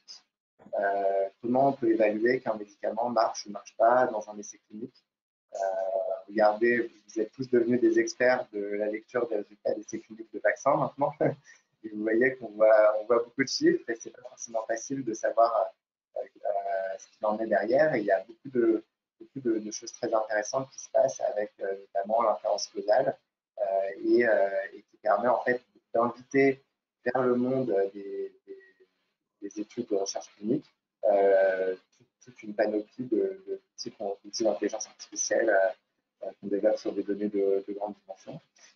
Euh, comment on peut évaluer qu'un médicament marche ou ne marche pas dans un essai clinique. Euh, regardez, vous êtes tous devenus des experts de la lecture des résultats d'essais cliniques de vaccins maintenant. Et vous voyez qu'on voit, on voit beaucoup de chiffres et ce n'est pas forcément facile de savoir euh, euh, ce qu'il en est derrière. Et il y a beaucoup de, beaucoup de, de choses très intéressantes qui se passent avec euh, notamment l'inférence causale euh, et, euh, et qui permet en fait d'inviter vers le monde des, des, des études de recherche clinique euh, toute, toute une panoplie d'outils d'intelligence artificielle euh, qu'on développe sur des données de, de grande dimension.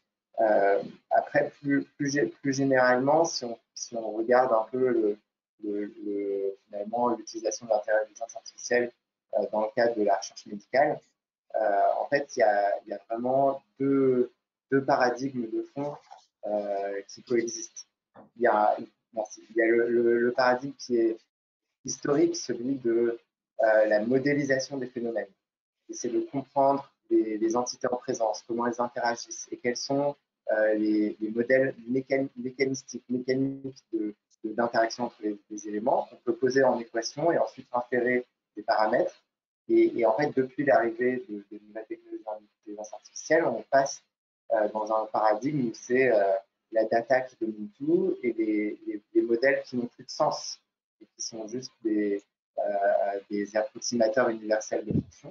Euh, après, plus, plus, plus généralement, si on, si on regarde un peu le, le, le, finalement l'utilisation de l'intelligence artificielle euh, dans le cadre de la recherche médicale, euh, en fait, il y a, il y a vraiment deux, deux paradigmes de fond euh, qui coexistent. Il y a, merci, il y a le, le, le paradigme qui est historique, celui de euh, la modélisation des phénomènes. C'est de comprendre les, les entités en présence, comment elles interagissent et quels sont euh, les, les modèles mécan mécanistiques, mécaniques d'interaction de, de, entre les, les éléments qu'on peut poser en équation et ensuite inférer des paramètres. Et, et en fait, depuis l'arrivée de, de nouvelles technologies d'intelligence artificielle, on passe euh, dans un paradigme où c'est euh, la data qui domine tout et les, les, les modèles qui n'ont plus de sens et qui sont juste des, euh, des approximateurs universels de fonctions.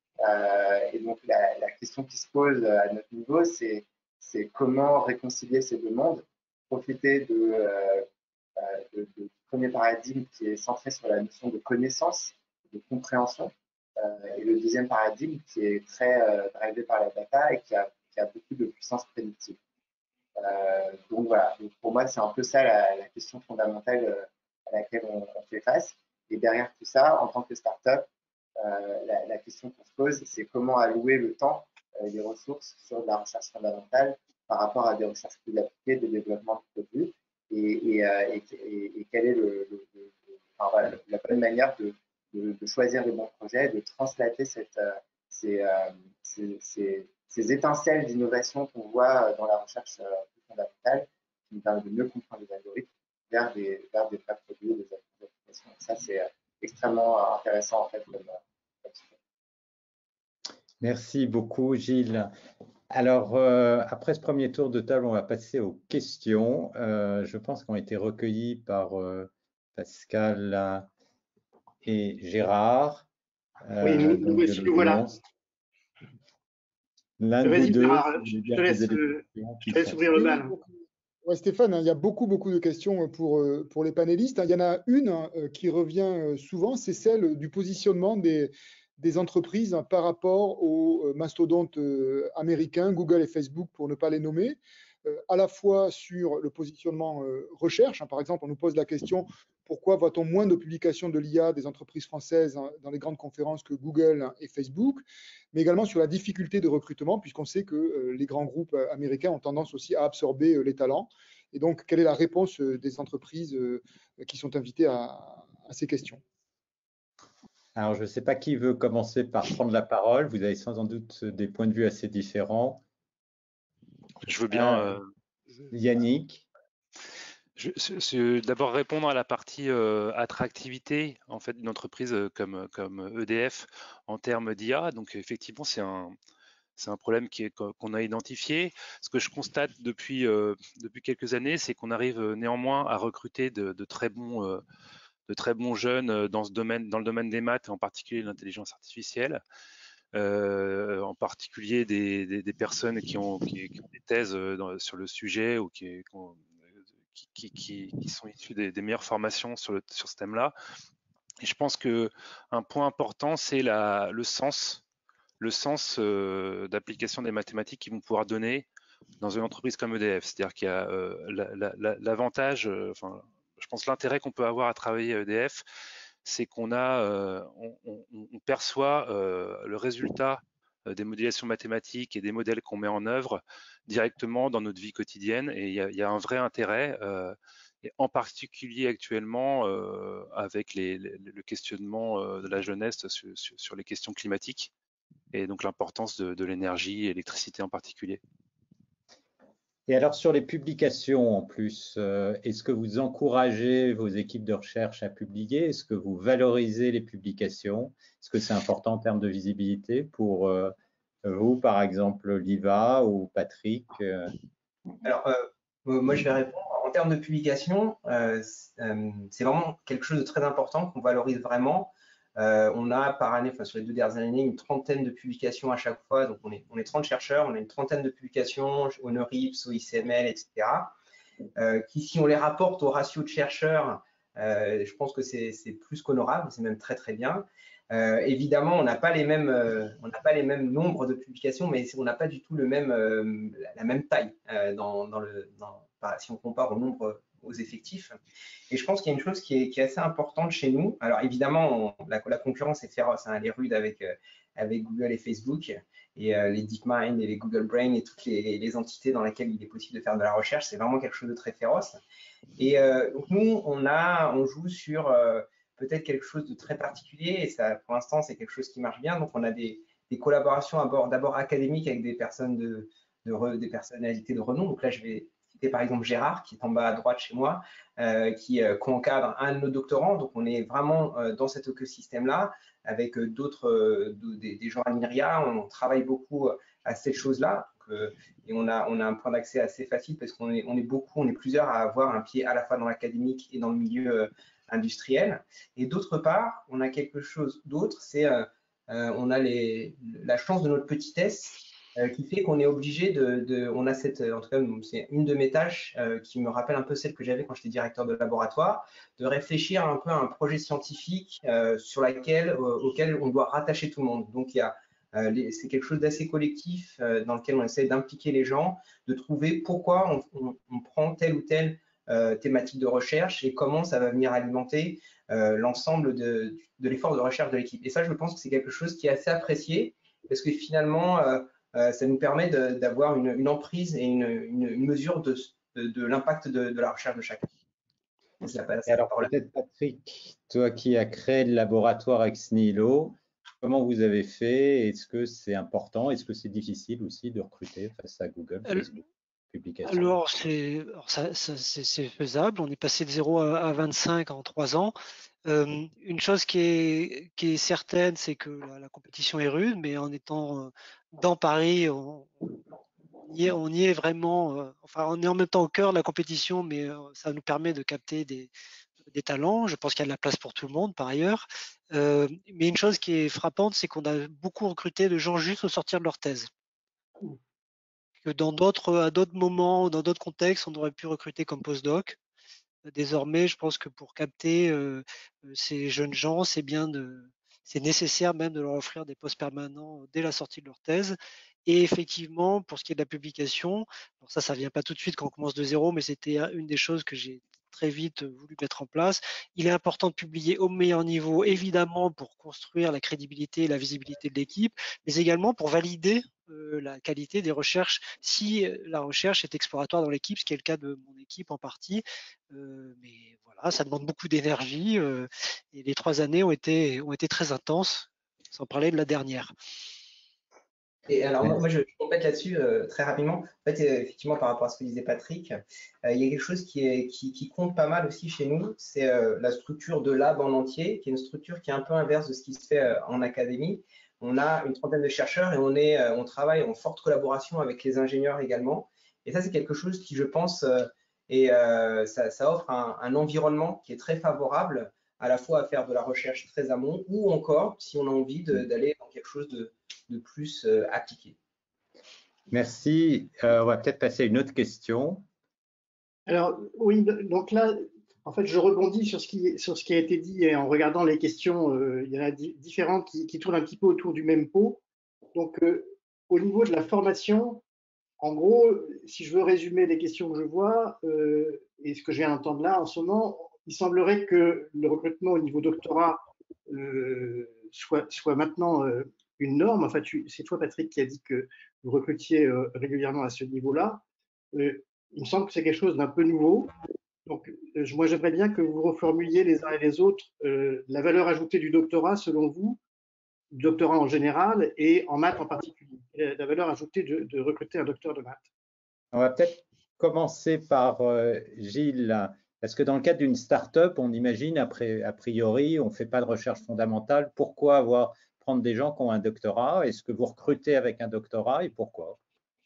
Euh, et donc, la, la question qui se pose à notre niveau, c'est comment réconcilier ces deux mondes, profiter de, euh, de, de, du premier paradigme qui est centré sur la notion de connaissance, de compréhension, euh, et le deuxième paradigme qui est très euh, drivé par la data et qui a, qui a beaucoup de puissance prédictive. Euh, donc voilà, donc pour moi, c'est un peu ça la, la question fondamentale à laquelle on, on fait face. Et derrière tout ça, en tant que start-up, Euh, la, la question qu'on se pose, c'est comment allouer le temps et euh, les ressources sur de la recherche fondamentale par rapport à des recherches plus appliquées, des développements de produits, et, et, euh, et, et, et quelle est le, le, le, le, enfin, voilà, la bonne manière de, de, de choisir les bons projets, de translater cette, euh, ces, euh, ces, ces, ces étincelles d'innovation qu'on voit dans la recherche euh, plus fondamentale, qui nous permet de mieux comprendre les algorithmes vers des, vers des vrais produits, des applications. Ça, c'est euh, extrêmement intéressant en fait comme, Merci beaucoup, Gilles. Alors, euh, après ce premier tour de table, on va passer aux questions. Euh, je pense qu'ont été recueillies par euh, Pascal et Gérard. Euh, oui, nous, nous aussi, nous voilà. L'un de vous deux, je te laisse, je te laisse ouvrir le bal. Ouais, Stéphane, il y a beaucoup, beaucoup de questions pour, pour les panélistes. Il y en a une qui revient souvent, c'est celle du positionnement des, des entreprises par rapport aux mastodontes américains, Google et Facebook, pour ne pas les nommer. euh, à la fois sur le positionnement euh, recherche. Hein. Par exemple, on nous pose la question pourquoi voit-on moins de publications de l'I A des entreprises françaises hein, dans les grandes conférences que Google hein, et Facebook, mais également sur la difficulté de recrutement, puisqu'on sait que euh, les grands groupes euh, américains ont tendance aussi à absorber euh, les talents. Et donc, quelle est la réponse euh, des entreprises euh, qui sont invitées à, à ces questions? Alors, je ne sais pas qui veut commencer par prendre la parole. Vous avez sans doute des points de vue assez différents. Je veux bien. Euh, euh, Yannick. Je, je, je, d'abord répondre à la partie euh, attractivité en fait d'une entreprise euh, comme, comme E D F en termes d'I A. Donc effectivement, c'est un, c'est un problème qui est, qu'on a identifié. Ce que je constate depuis, euh, depuis quelques années, c'est qu'on arrive néanmoins à recruter de, de très bons euh, de très bons jeunes dans ce domaine, dans le domaine des maths, en particulier l'intelligence artificielle. Euh, en particulier des, des, des personnes qui ont, qui, qui ont des thèses dans, sur le sujet ou qui, qui, ont, qui, qui, qui sont issues des, des meilleures formations sur, le, sur ce thème-là. Et je pense que un point important, c'est la, le sens, le sens euh, d'application des mathématiques qu'ils vont pouvoir donner dans une entreprise comme E D F. C'est-à-dire qu'il y a euh, l'avantage, euh, enfin, je pense l'intérêt qu'on peut avoir à travailler à E D F, c'est qu'on a, euh, on, on, on perçoit euh, le résultat euh, des modélisations mathématiques et des modèles qu'on met en œuvre directement dans notre vie quotidienne. Et il y a, il y a un vrai intérêt, euh, et en particulier actuellement euh, avec les, les, le questionnement euh, de la jeunesse sur, sur, sur les questions climatiques et donc l'importance de, de l'énergie et l'électricité en particulier. Et alors sur les publications en plus, euh, est-ce que vous encouragez vos équipes de recherche à publier? Est-ce que vous valorisez les publications? Est-ce que c'est important en termes de visibilité pour euh, vous, par exemple, Liva ou Patrick? euh... Alors, euh, moi je vais répondre. En termes de publication, euh, c'est vraiment quelque chose de très important qu'on valorise vraiment. Euh, on a par année, enfin sur les deux dernières années, une trentaine de publications à chaque fois. Donc on est, on est trente chercheurs, on a une trentaine de publications, Honorips, O I C M L, et cetera. Euh, qui, si on les rapporte au ratio de chercheurs, euh, je pense que c'est plus qu'honorable, c'est même très très bien. Euh, évidemment, on n'a pas les mêmes, euh, on n'a pas les mêmes nombres de publications, mais on n'a pas du tout le même, euh, la même taille euh, dans, dans le, dans, si on compare au nombre aux effectifs. Et je pense qu'il y a une chose qui est, qui est assez importante chez nous. Alors évidemment, on, la, la concurrence est féroce, hein, elle est rude avec, euh, avec Google et Facebook, et euh, les DeepMind et les Google Brain et toutes les, les entités dans lesquelles il est possible de faire de la recherche, c'est vraiment quelque chose de très féroce. Et euh, donc nous, on, a, on joue sur euh, peut-être quelque chose de très particulier, et ça, pour l'instant, c'est quelque chose qui marche bien. Donc on a des, des collaborations d'abord académiques avec des personnes de, de re, des personnalités de renom. Donc là, je vais citer par exemple Gérard, qui est en bas à droite chez moi, euh, qui euh, co-encadre un de nos doctorants. Donc on est vraiment euh, dans cet écosystème-là, avec euh, d'autres, euh, des, des gens à l'INRIA. On travaille beaucoup à cette chose-là. Euh, et on a, on a un point d'accès assez facile parce qu'on est, on est beaucoup, on est plusieurs à avoir un pied à la fois dans l'académique et dans le milieu euh, industriel. Et d'autre part, on a quelque chose d'autre, c'est euh, euh, on a les, la chance de notre petitesse euh, qui fait qu'on est obligé de, de, on a cette, en tout cas, c'est une de mes tâches euh, qui me rappelle un peu celle que j'avais quand j'étais directeur de laboratoire, de réfléchir un peu à un projet scientifique euh, sur laquelle, euh, auquel on doit rattacher tout le monde. Donc il y a Euh, c'est quelque chose d'assez collectif euh, dans lequel on essaie d'impliquer les gens, de trouver pourquoi on, on, on prend telle ou telle euh, thématique de recherche et comment ça va venir alimenter euh, l'ensemble de, de l'effort de recherche de l'équipe. Et ça, je pense que c'est quelque chose qui est assez apprécié parce que finalement, euh, euh, ça nous permet d'avoir une, une emprise et une, une, une mesure de, de, de l'impact de, de la recherche de chacun. Et alors peut-être Patrick, toi qui as créé le laboratoire Ex Nihilo, comment vous avez fait? Est-ce que c'est important? Est-ce que c'est difficile aussi de recruter face à Google, Facebook, publication? Alors, c'est faisable. On est passé de zéro à vingt-cinq en trois ans. Euh, une chose qui est, qui est certaine, c'est que la, la compétition est rude, mais en étant dans Paris, on, on, y, est, on y est vraiment. Euh, enfin, on est en même temps au cœur de la compétition, mais euh, ça nous permet de capter des, des talents. Je pense qu'il y a de la place pour tout le monde, par ailleurs. Euh, mais une chose qui est frappante, c'est qu'on a beaucoup recruté de gens juste au sortir de leur thèse. Que dans d'autres, à d'autres moments, dans d'autres contextes, on aurait pu recruter comme postdoc. Désormais, je pense que pour capter euh, ces jeunes gens, c'est bien de, c'est nécessaire même de leur offrir des postes permanents dès la sortie de leur thèse. Et effectivement, pour ce qui est de la publication, alors ça, ça vient pas tout de suite quand on commence de zéro, mais c'était une des choses que j'ai très vite voulu mettre en place. Il est important de publier au meilleur niveau, évidemment, pour construire la crédibilité et la visibilité de l'équipe, mais également pour valider euh, la qualité des recherches si la recherche est exploratoire dans l'équipe, ce qui est le cas de mon équipe en partie. Euh, mais voilà, ça demande beaucoup d'énergie euh, et les trois années ont été, ont été très intenses, sans parler de la dernière. Et alors, moi, moi je, je complète là-dessus euh, très rapidement. En fait, euh, effectivement, par rapport à ce que disait Patrick, euh, il y a quelque chose qui, est, qui, qui compte pas mal aussi chez nous, c'est euh, la structure de lab en entier, qui est une structure qui est un peu inverse de ce qui se fait euh, en académie. On a une trentaine de chercheurs et on, est, euh, on travaille en forte collaboration avec les ingénieurs également. Et ça, c'est quelque chose qui, je pense, euh, et euh, ça, ça offre un, un environnement qui est très favorable à la fois à faire de la recherche très amont ou encore, si on a envie d'aller dans quelque chose de de plus euh, appliqué. Merci. Euh, on va peut-être passer à une autre question. Alors, oui, donc là, en fait, je rebondis sur ce qui, sur ce qui a été dit et en regardant les questions, euh, il y en a différentes qui, qui tournent un petit peu autour du même pot. Donc, euh, au niveau de la formation, en gros, si je veux résumer les questions que je vois euh, et ce que je viens d'entendre là en ce moment, il semblerait que le recrutement au niveau doctorat euh, soit, soit maintenant euh, une norme. Enfin, c'est toi, Patrick, qui a dit que vous recrutiez euh, régulièrement à ce niveau-là. Euh, il me semble que c'est quelque chose d'un peu nouveau. Donc, euh, moi, j'aimerais bien que vous reformuliez les uns et les autres euh, la valeur ajoutée du doctorat, selon vous, du doctorat en général et en maths en particulier. La valeur ajoutée de, de recruter un docteur de maths. On va peut-être commencer par euh, Gilles. Est-ce que dans le cadre d'une start-up, on imagine, après, a priori, on ne fait pas de recherche fondamentale, pourquoi avoir, prendre des gens qui ont un doctorat? Est-ce que vous recrutez avec un doctorat et pourquoi?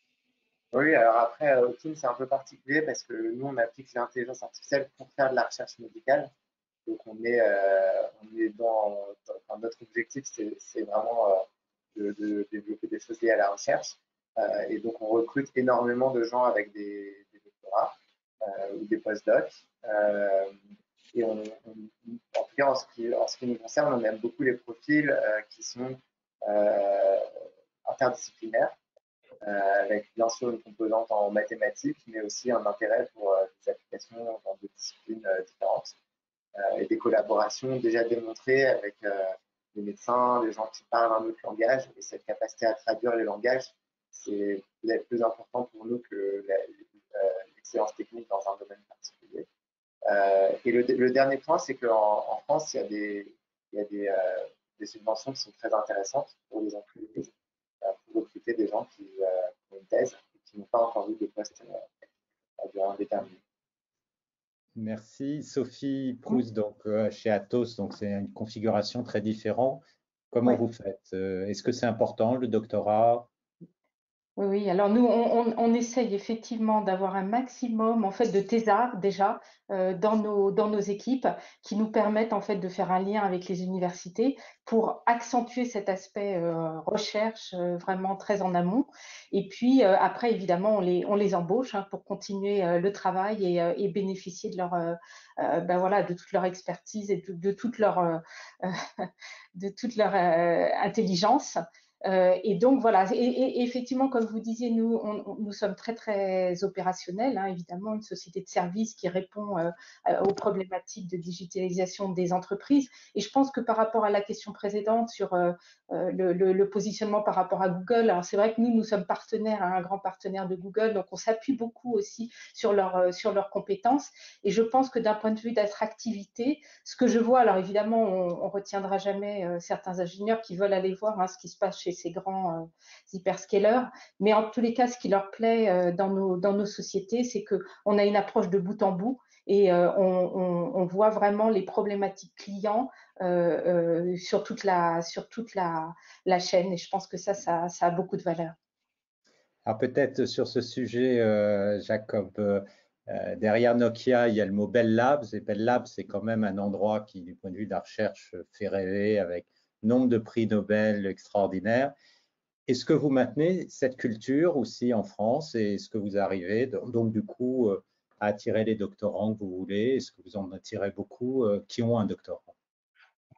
Oui, alors après, au team, c'est un peu particulier parce que nous, on applique l'intelligence artificielle pour faire de la recherche médicale. Donc, on est, euh, on est dans, dans enfin, notre objectif, c'est vraiment euh, de, de développer des choses liées à la recherche. Euh, et donc, on recrute énormément de gens avec des, des doctorats euh, ou des postdocs. Euh, et on, on, en tout cas, en ce, qui, en ce qui nous concerne, on aime beaucoup les profils euh, qui sont euh, interdisciplinaires, euh, avec bien sûr une composante en mathématiques, mais aussi un intérêt pour euh, des applications dans des disciplines euh, différentes. Euh, et des collaborations déjà démontrées avec euh, les médecins, les gens qui parlent un autre langage. Et cette capacité à traduire les langages, c'est plus important pour nous que l'excellence technique dans un domaine particulier. Euh, et le, le, dernier point, c'est qu'en en France, il y a des, il y a des, euh, des subventions qui sont très intéressantes pour les entreprises, euh, pour recruter des gens qui euh, ont une thèse et qui n'ont pas encore eu de poste euh, à durée indéterminée. Merci. Sophie Proust, donc, euh, chez Atos, donc c'est une configuration très différente. Comment ouais. vous faites? Est-ce que c'est important, le doctorat? Oui, oui, alors nous, on, on, on essaye effectivement d'avoir un maximum en fait de thésards déjà euh, dans, nos, dans nos équipes qui nous permettent en fait de faire un lien avec les universités pour accentuer cet aspect euh, recherche euh, vraiment très en amont. Et puis euh, après, évidemment, on les, on les embauche hein, pour continuer euh, le travail et, euh, et bénéficier de leur, euh, euh, ben voilà, de toute leur expertise et de, de toute leur, euh, de toute leur euh, intelligence. Euh, et donc voilà, et, et, effectivement, comme vous disiez, nous, on, on, nous sommes très très opérationnels, hein, évidemment, une société de services qui répond euh, aux problématiques de digitalisation des entreprises. Et je pense que par rapport à la question précédente sur euh, le, le, le positionnement par rapport à Google, alors c'est vrai que nous, nous sommes partenaires, hein, un grand partenaire de Google, donc on s'appuie beaucoup aussi sur, leur, sur leurs compétences. Et je pense que d'un point de vue d'attractivité, ce que je vois, alors évidemment, on, on retiendra jamais euh, certains ingénieurs qui veulent aller voir hein, ce qui se passe chez ces grands euh, hyperscalers, mais en tous les cas, ce qui leur plaît euh, dans, nos, dans nos sociétés, c'est qu'on a une approche de bout en bout et euh, on, on, on voit vraiment les problématiques clients euh, euh, sur toute, la, sur toute la, la chaîne et je pense que ça, ça, ça a beaucoup de valeur. Alors peut-être sur ce sujet, euh, Jacob, euh, derrière Nokia, il y a le mot Bell Labs et Bell Labs, c'est quand même un endroit qui, du point de vue de la recherche, fait rêver avec nombre de prix Nobel extraordinaires. Est-ce que vous maintenez cette culture aussi en France et est-ce que vous arrivez donc du coup à attirer les doctorants que vous voulez? Est-ce que vous en attirez beaucoup qui ont un doctorat?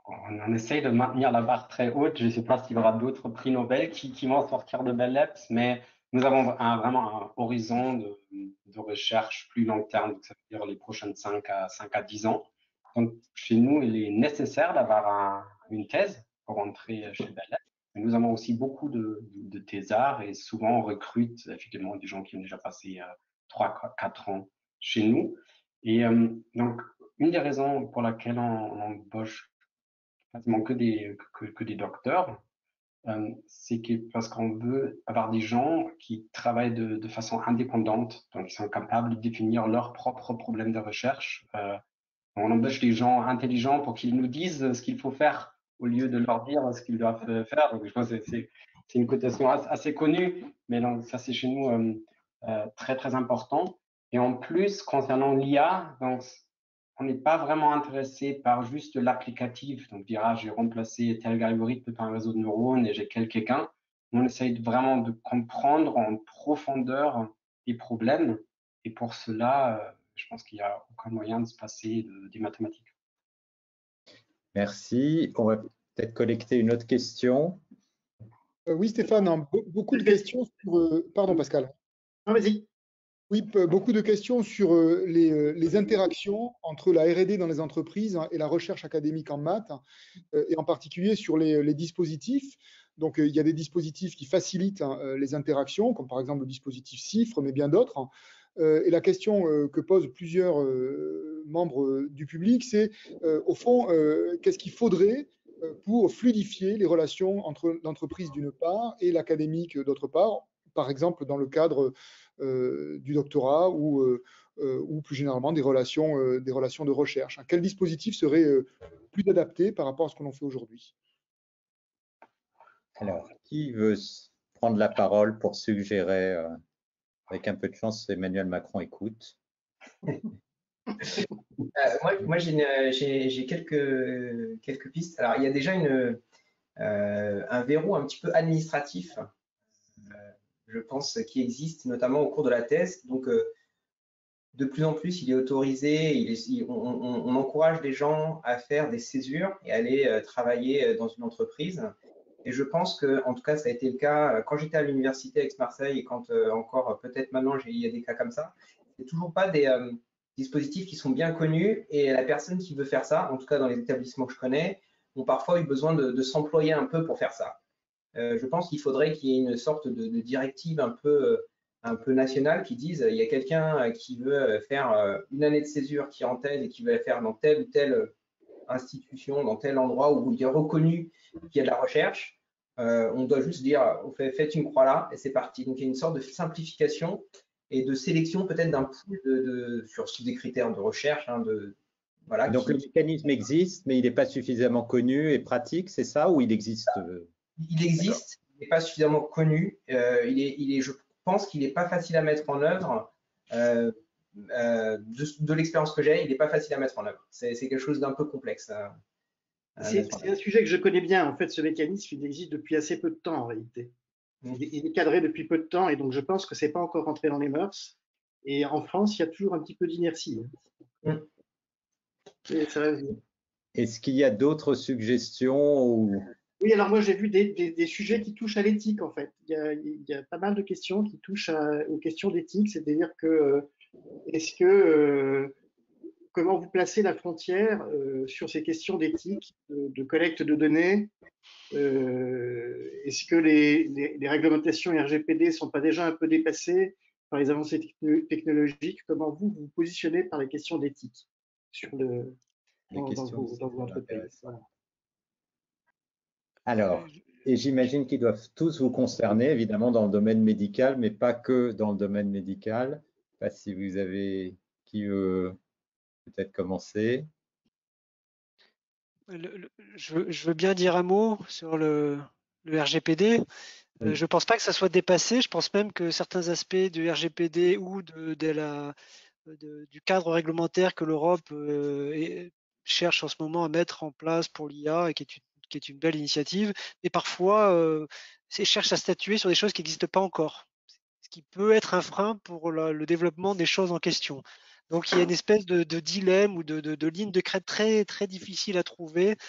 on, on essaye de maintenir la barre très haute. Je ne sais pas s'il y aura d'autres prix Nobel qui, qui vont sortir de belles lettres, mais nous avons un, vraiment un horizon de, de recherche plus long terme, donc ça veut dire les prochaines cinq à dix ans. Donc, chez nous, il est nécessaire d'avoir un, une thèse pour entrer chez Belles Lettres. Mais nous avons aussi beaucoup de, de, de thésards et souvent on recrute effectivement des gens qui ont déjà passé trois à quatre ans chez nous. Et euh, donc, une des raisons pour laquelle on, on embauche quasiment que des, que, que des docteurs, euh, c'est que, parce qu'on veut avoir des gens qui travaillent de, de façon indépendante, donc ils sont capables de définir leurs propres problèmes de recherche. Euh, on embauche des gens intelligents pour qu'ils nous disent ce qu'il faut faire au lieu de leur dire ce qu'ils doivent faire. Donc, je pense que c'est une cotation assez connue, mais donc, ça, c'est chez nous euh, euh, très, très important. Et en plus, concernant l'I A, donc, on n'est pas vraiment intéressé par juste l'applicatif. Donc, dire, ah, j'ai remplacé tel algorithme par un réseau de neurones et j'ai quelques gains. On essaye vraiment de comprendre en profondeur les problèmes. Et pour cela, euh, je pense qu'il n'y a aucun moyen de se passer de, des mathématiques. Merci. On va peut-être collecter une autre question. Euh, oui, Stéphane, hein, beaucoup de questions sur… Euh, pardon, Pascal. Non, vas-y. Oui, beaucoup de questions sur euh, les, euh, les interactions entre la R et D dans les entreprises hein, et la recherche académique en maths, hein, euh, et en particulier sur les, les dispositifs. Donc, euh, il y a des dispositifs qui facilitent hein, les interactions, comme par exemple le dispositif CIFRE, mais bien d'autres. Hein. Euh, et la question euh, que posent plusieurs euh, membres euh, du public, c'est euh, au fond, euh, qu'est-ce qu'il faudrait euh, pour fluidifier les relations entre l'entreprise d'une part et l'académique d'autre part, par exemple dans le cadre euh, du doctorat ou, euh, ou plus généralement des relations, euh, des relations de recherche. Quel dispositif serait euh, plus adapté par rapport à ce que l'on fait aujourd'hui? Alors, qui veut prendre la parole pour suggérer euh, avec un peu de chance, Emmanuel Macron écoute. euh, moi, moi j'ai quelques, quelques pistes. Alors, il y a déjà une, euh, un verrou un petit peu administratif, euh, je pense, qui existe notamment au cours de la thèse. Donc, euh, de plus en plus, il est autorisé, il est, il, on, on, on encourage les gens à faire des césures et à aller euh, travailler dans une entreprise. Et je pense que, en tout cas, ça a été le cas quand j'étais à l'université Aix-Marseille et quand euh, encore, peut-être maintenant, il y a des cas comme ça. C'est toujours pas des euh, dispositifs qui sont bien connus et la personne qui veut faire ça, en tout cas dans les établissements que je connais, ont parfois eu besoin de, de s'employer un peu pour faire ça. Euh, je pense qu'il faudrait qu'il y ait une sorte de, de directive un peu, euh, un peu nationale qui dise il y a quelqu'un qui veut faire euh, une année de césure qui est en thèse et qui veut la faire dans telle ou telle institution, dans tel endroit où il est reconnu qu'il y a de la recherche, euh, on doit juste dire faites une croix là et c'est parti. Donc il y a une sorte de simplification et de sélection peut-être d'un pool de, de, sur des critères de recherche. Hein, de, voilà, donc qui... le mécanisme existe, mais il n'est pas suffisamment connu et pratique, c'est ça, ou il existe? Il existe, il n'est pas suffisamment connu. Euh, il est, il est, je pense qu'il n'est pas facile à mettre en œuvre. Euh, Euh, de, de l'expérience que j'ai, il n'est pas facile à mettre en œuvre. C'est quelque chose d'un peu complexe. À, à c'est un sujet que je connais bien. En fait, ce mécanisme, il existe depuis assez peu de temps en réalité. Mmh. Il, il est cadré depuis peu de temps et donc je pense que ce n'est pas encore rentré dans les mœurs. Et en France, il y a toujours un petit peu d'inertie. Mmh. Est-ce qu'il y a d'autres suggestions ou... Oui, alors moi j'ai vu des, des, des sujets qui touchent à l'éthique en fait. Il y, a, il y a pas mal de questions qui touchent à, aux questions d'éthique, c'est-à-dire que euh, est-ce que euh, comment vous placez la frontière euh, sur ces questions d'éthique, de, de collecte de données? euh, Est-ce que les, les, les réglementations R G P D ne sont pas déjà un peu dépassées par les avancées technologiques? Comment vous vous positionnez par les questions d'éthique sur le dans, dans vos, dans vos entreprises? Voilà. Alors, et j'imagine qu'ils doivent tous vous concerner, évidemment, dans le domaine médical, mais pas que dans le domaine médical. Je ne sais pas si vous avez qui veut peut-être commencer. Le, le, je, veux, je veux bien dire un mot sur le, le R G P D. Oui. Euh, je ne pense pas que ça soit dépassé. Je pense même que certains aspects du R G P D ou de, de la, de, du cadre réglementaire que l'Europe euh, cherche en ce moment à mettre en place pour l'I A et qui est une, qui est une belle initiative, mais parfois euh, cherche à statuer sur des choses qui n'existent pas encore, ce qui peut être un frein pour la, le développement des choses en question. Donc il y a une espèce de, de dilemme ou de, de, de ligne de crête très, très difficile à trouver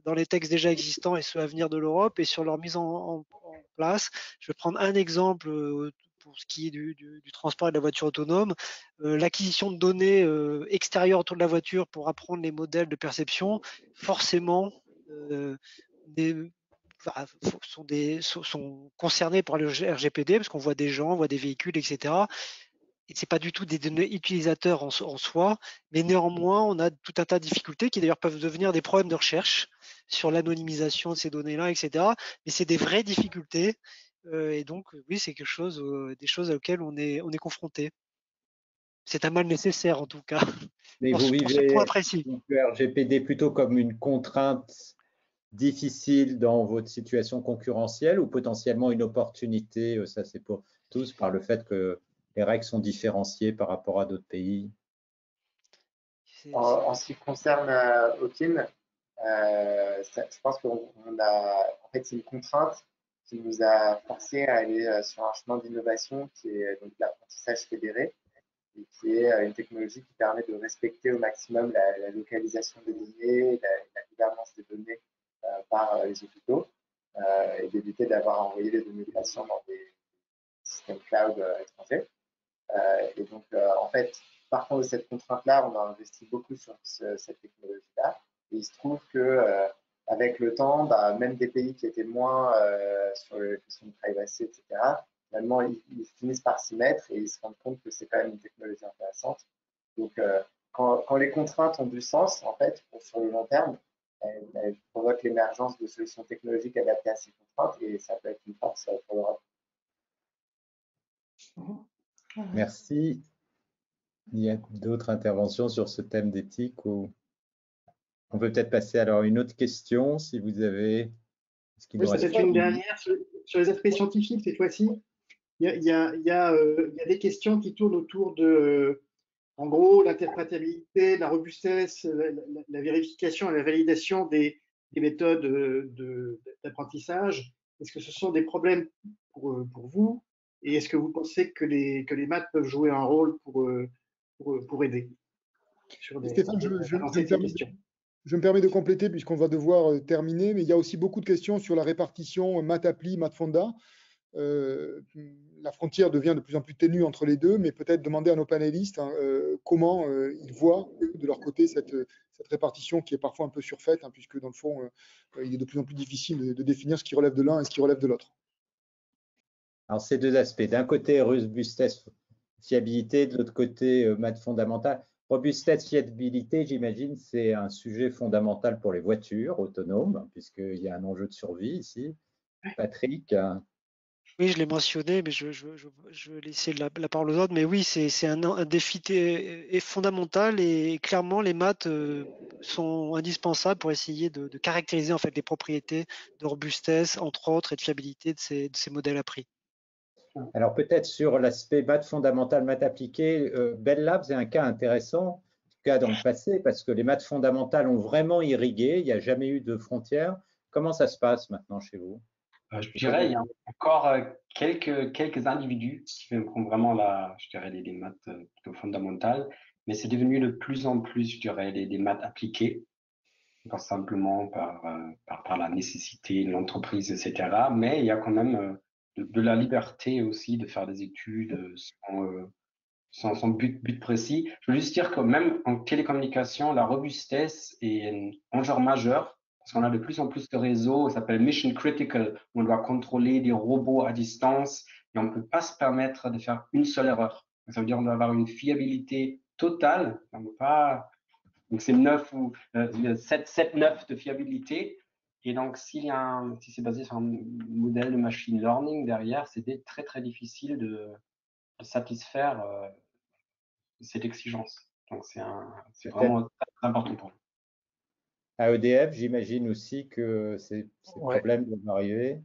dans les textes déjà existants et ceux à venir de l'Europe et sur leur mise en, en, en place. Je vais prendre un exemple euh, pour ce qui est du, du, du transport et de la voiture autonome. Euh, l'acquisition de données euh, extérieures autour de la voiture pour apprendre les modèles de perception, forcément, euh, des, enfin, sont, des, sont, sont concernés par le R G P D parce qu'on voit des gens, on voit des véhicules, et cetera. Et c'est pas du tout des données utilisateurs en, en soi, mais néanmoins, on a tout un tas de difficultés qui d'ailleurs peuvent devenir des problèmes de recherche sur l'anonymisation de ces données-là, et cetera. Mais c'est des vraies difficultés, euh, et donc oui, c'est quelque chose, euh, des choses auxquelles on est, on est confronté. C'est un mal nécessaire en tout cas. Mais pour, vous pour ce vivez point précis. donc, le R G P D plutôt comme une contrainte difficile dans votre situation concurrentielle ou potentiellement une opportunité, ça c'est pour tous, par le fait que les règles sont différenciées par rapport à d'autres pays? En, en ce qui concerne euh, Okin, euh, ça, je pense qu'on a, en fait, c'est une contrainte qui nous a forcé à aller euh, sur un chemin d'innovation qui est donc l'apprentissage fédéré et qui est euh, une technologie qui permet de respecter au maximum la, la localisation des données, la, la gouvernance des données euh, par euh, les hôpitaux euh, et d'éviter d'avoir envoyé les données de patients dans des systèmes cloud euh, étrangers. Euh, et donc, euh, en fait, partant de cette contrainte-là, on a investi beaucoup sur ce, cette technologie-là. Et il se trouve que euh, avec le temps, bah, même des pays qui étaient moins euh, sur les questions de privacy, et cetera, finalement, ils, ils finissent par s'y mettre et ils se rendent compte que c'est quand même une technologie intéressante. Donc, euh, quand, quand les contraintes ont du sens, en fait, pour, sur le long terme, elles, elles provoquent l'émergence de solutions technologiques adaptées à ces contraintes et ça peut être une force pour l'Europe. Merci. Il y a d'autres interventions sur ce thème d'éthique ou on peut peut-être passer alors à une autre question si vous avez. Oui, peut-être une dernière sur, sur les aspects scientifiques cette fois-ci. Il y a, il y a, il y a, euh, il y a des questions qui tournent autour de, euh, en gros, l'interprétabilité, la robustesse, la, la, la vérification et la validation des, des méthodes de, d'apprentissage. Est-ce que ce sont des problèmes pour, pour vous? Et est-ce que vous pensez que les, que les maths peuvent jouer un rôle pour, pour, pour aider sur des, Stéphane, je, je, je, me permets, questions. je me permets de compléter puisqu'on va devoir terminer, mais il y a aussi beaucoup de questions sur la répartition maths-appli, maths-fonda. Euh, la frontière devient de plus en plus ténue entre les deux, mais peut-être demander à nos panélistes hein, euh, comment euh, ils voient de leur côté cette, cette répartition qui est parfois un peu surfaite, hein, puisque dans le fond, euh, il est de plus en plus difficile de, de définir ce qui relève de l'un et ce qui relève de l'autre. Alors, ces deux aspects. D'un côté, robustesse, fiabilité, de l'autre côté, euh, maths fondamentales. Robustesse, fiabilité, j'imagine, c'est un sujet fondamental pour les voitures autonomes, puisqu'il y a un enjeu de survie ici. Patrick? Oui, je l'ai mentionné, mais je, je, je, je vais laisser la, la parole aux autres. Mais oui, c'est un, un défi est fondamental et clairement, les maths euh, sont indispensables pour essayer de, de caractériser en fait les propriétés de robustesse, entre autres, et de fiabilité de ces, de ces modèles appris. Alors peut-être sur l'aspect maths fondamental, maths appliquées, euh, Bell Labs est un cas intéressant, en tout cas dans le passé, parce que les maths fondamentales ont vraiment irrigué, il n'y a jamais eu de frontières. Comment ça se passe maintenant chez vous? euh, Je dirais il y a encore euh, quelques, quelques individus qui font vraiment la, je dirais, les, les maths euh, plutôt fondamentales, mais c'est devenu de plus en plus, je dirais, les, les maths appliquées, pas simplement par, euh, par, par la nécessité de l'entreprise, et cetera. Mais il y a quand même euh, de, de la liberté aussi de faire des études sans, euh, sans, sans but, but précis. Je veux juste dire que même en télécommunication, la robustesse est un enjeu majeur parce qu'on a de plus en plus de réseaux, ça s'appelle Mission Critical, où on doit contrôler des robots à distance et on ne peut pas se permettre de faire une seule erreur. Ça veut dire qu'on doit avoir une fiabilité totale, donc pas donc c'est neuf ou euh, sept, neuf de fiabilité. Et donc, s'il y a un, si c'est basé sur un modèle de machine learning derrière, c'était très, très difficile de, de satisfaire euh, cette exigence. Donc, c'est vraiment très important pour nous. À E D F, j'imagine aussi que ces, ces ouais. problèmes doivent arriver.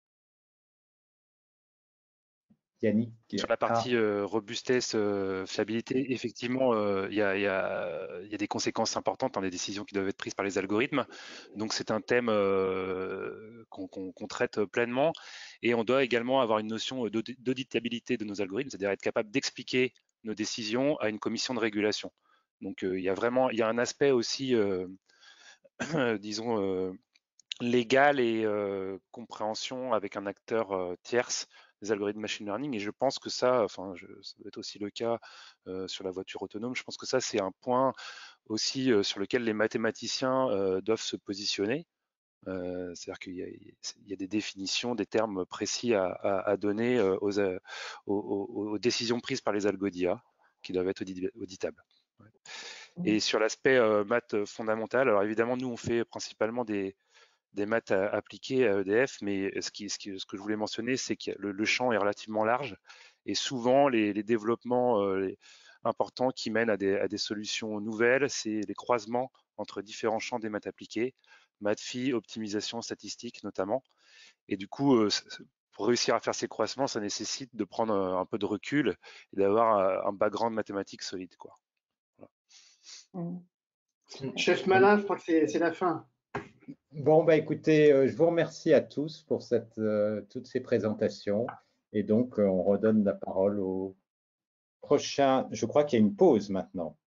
Yannick. Sur la partie ah. euh, robustesse, euh, fiabilité, effectivement, il euh, y, y, y, y a des conséquences importantes dans les décisions qui doivent être prises par les algorithmes. Donc, c'est un thème euh, qu'on qu qu traite pleinement. Et on doit également avoir une notion d'auditabilité de nos algorithmes, c'est-à-dire être capable d'expliquer nos décisions à une commission de régulation. Donc, il euh, y a vraiment, il y a un aspect aussi, euh, disons, euh, légale et euh, compréhension avec un acteur euh, tierce des algorithmes machine learning. Et je pense que ça, enfin, je, ça doit être aussi le cas euh, sur la voiture autonome. Je pense que ça, c'est un point aussi euh, sur lequel les mathématiciens euh, doivent se positionner. Euh, C'est-à-dire qu'il y, y a des définitions, des termes précis à, à, à donner euh, aux, aux, aux, aux décisions prises par les algos d'I A qui doivent être auditables. Ouais. Et sur l'aspect euh, maths fondamental, alors évidemment, nous, on fait principalement des, des maths à, appliquées à E D F, mais ce, qui, ce, qui, ce que je voulais mentionner, c'est que le, le champ est relativement large et souvent, les, les développements euh, les importants qui mènent à des, à des solutions nouvelles, c'est les croisements entre différents champs des maths appliquées, maths phi, optimisation statistique notamment. Et du coup, euh, pour réussir à faire ces croisements, ça nécessite de prendre un peu de recul et d'avoir un background mathématique solide, quoi. Voilà. Chef Malin, je crois que c'est la fin. Bon, bah écoutez, euh, je vous remercie à tous pour cette, euh, toutes ces présentations. Et donc, euh, on redonne la parole au prochain. Je crois qu'il y a une pause maintenant.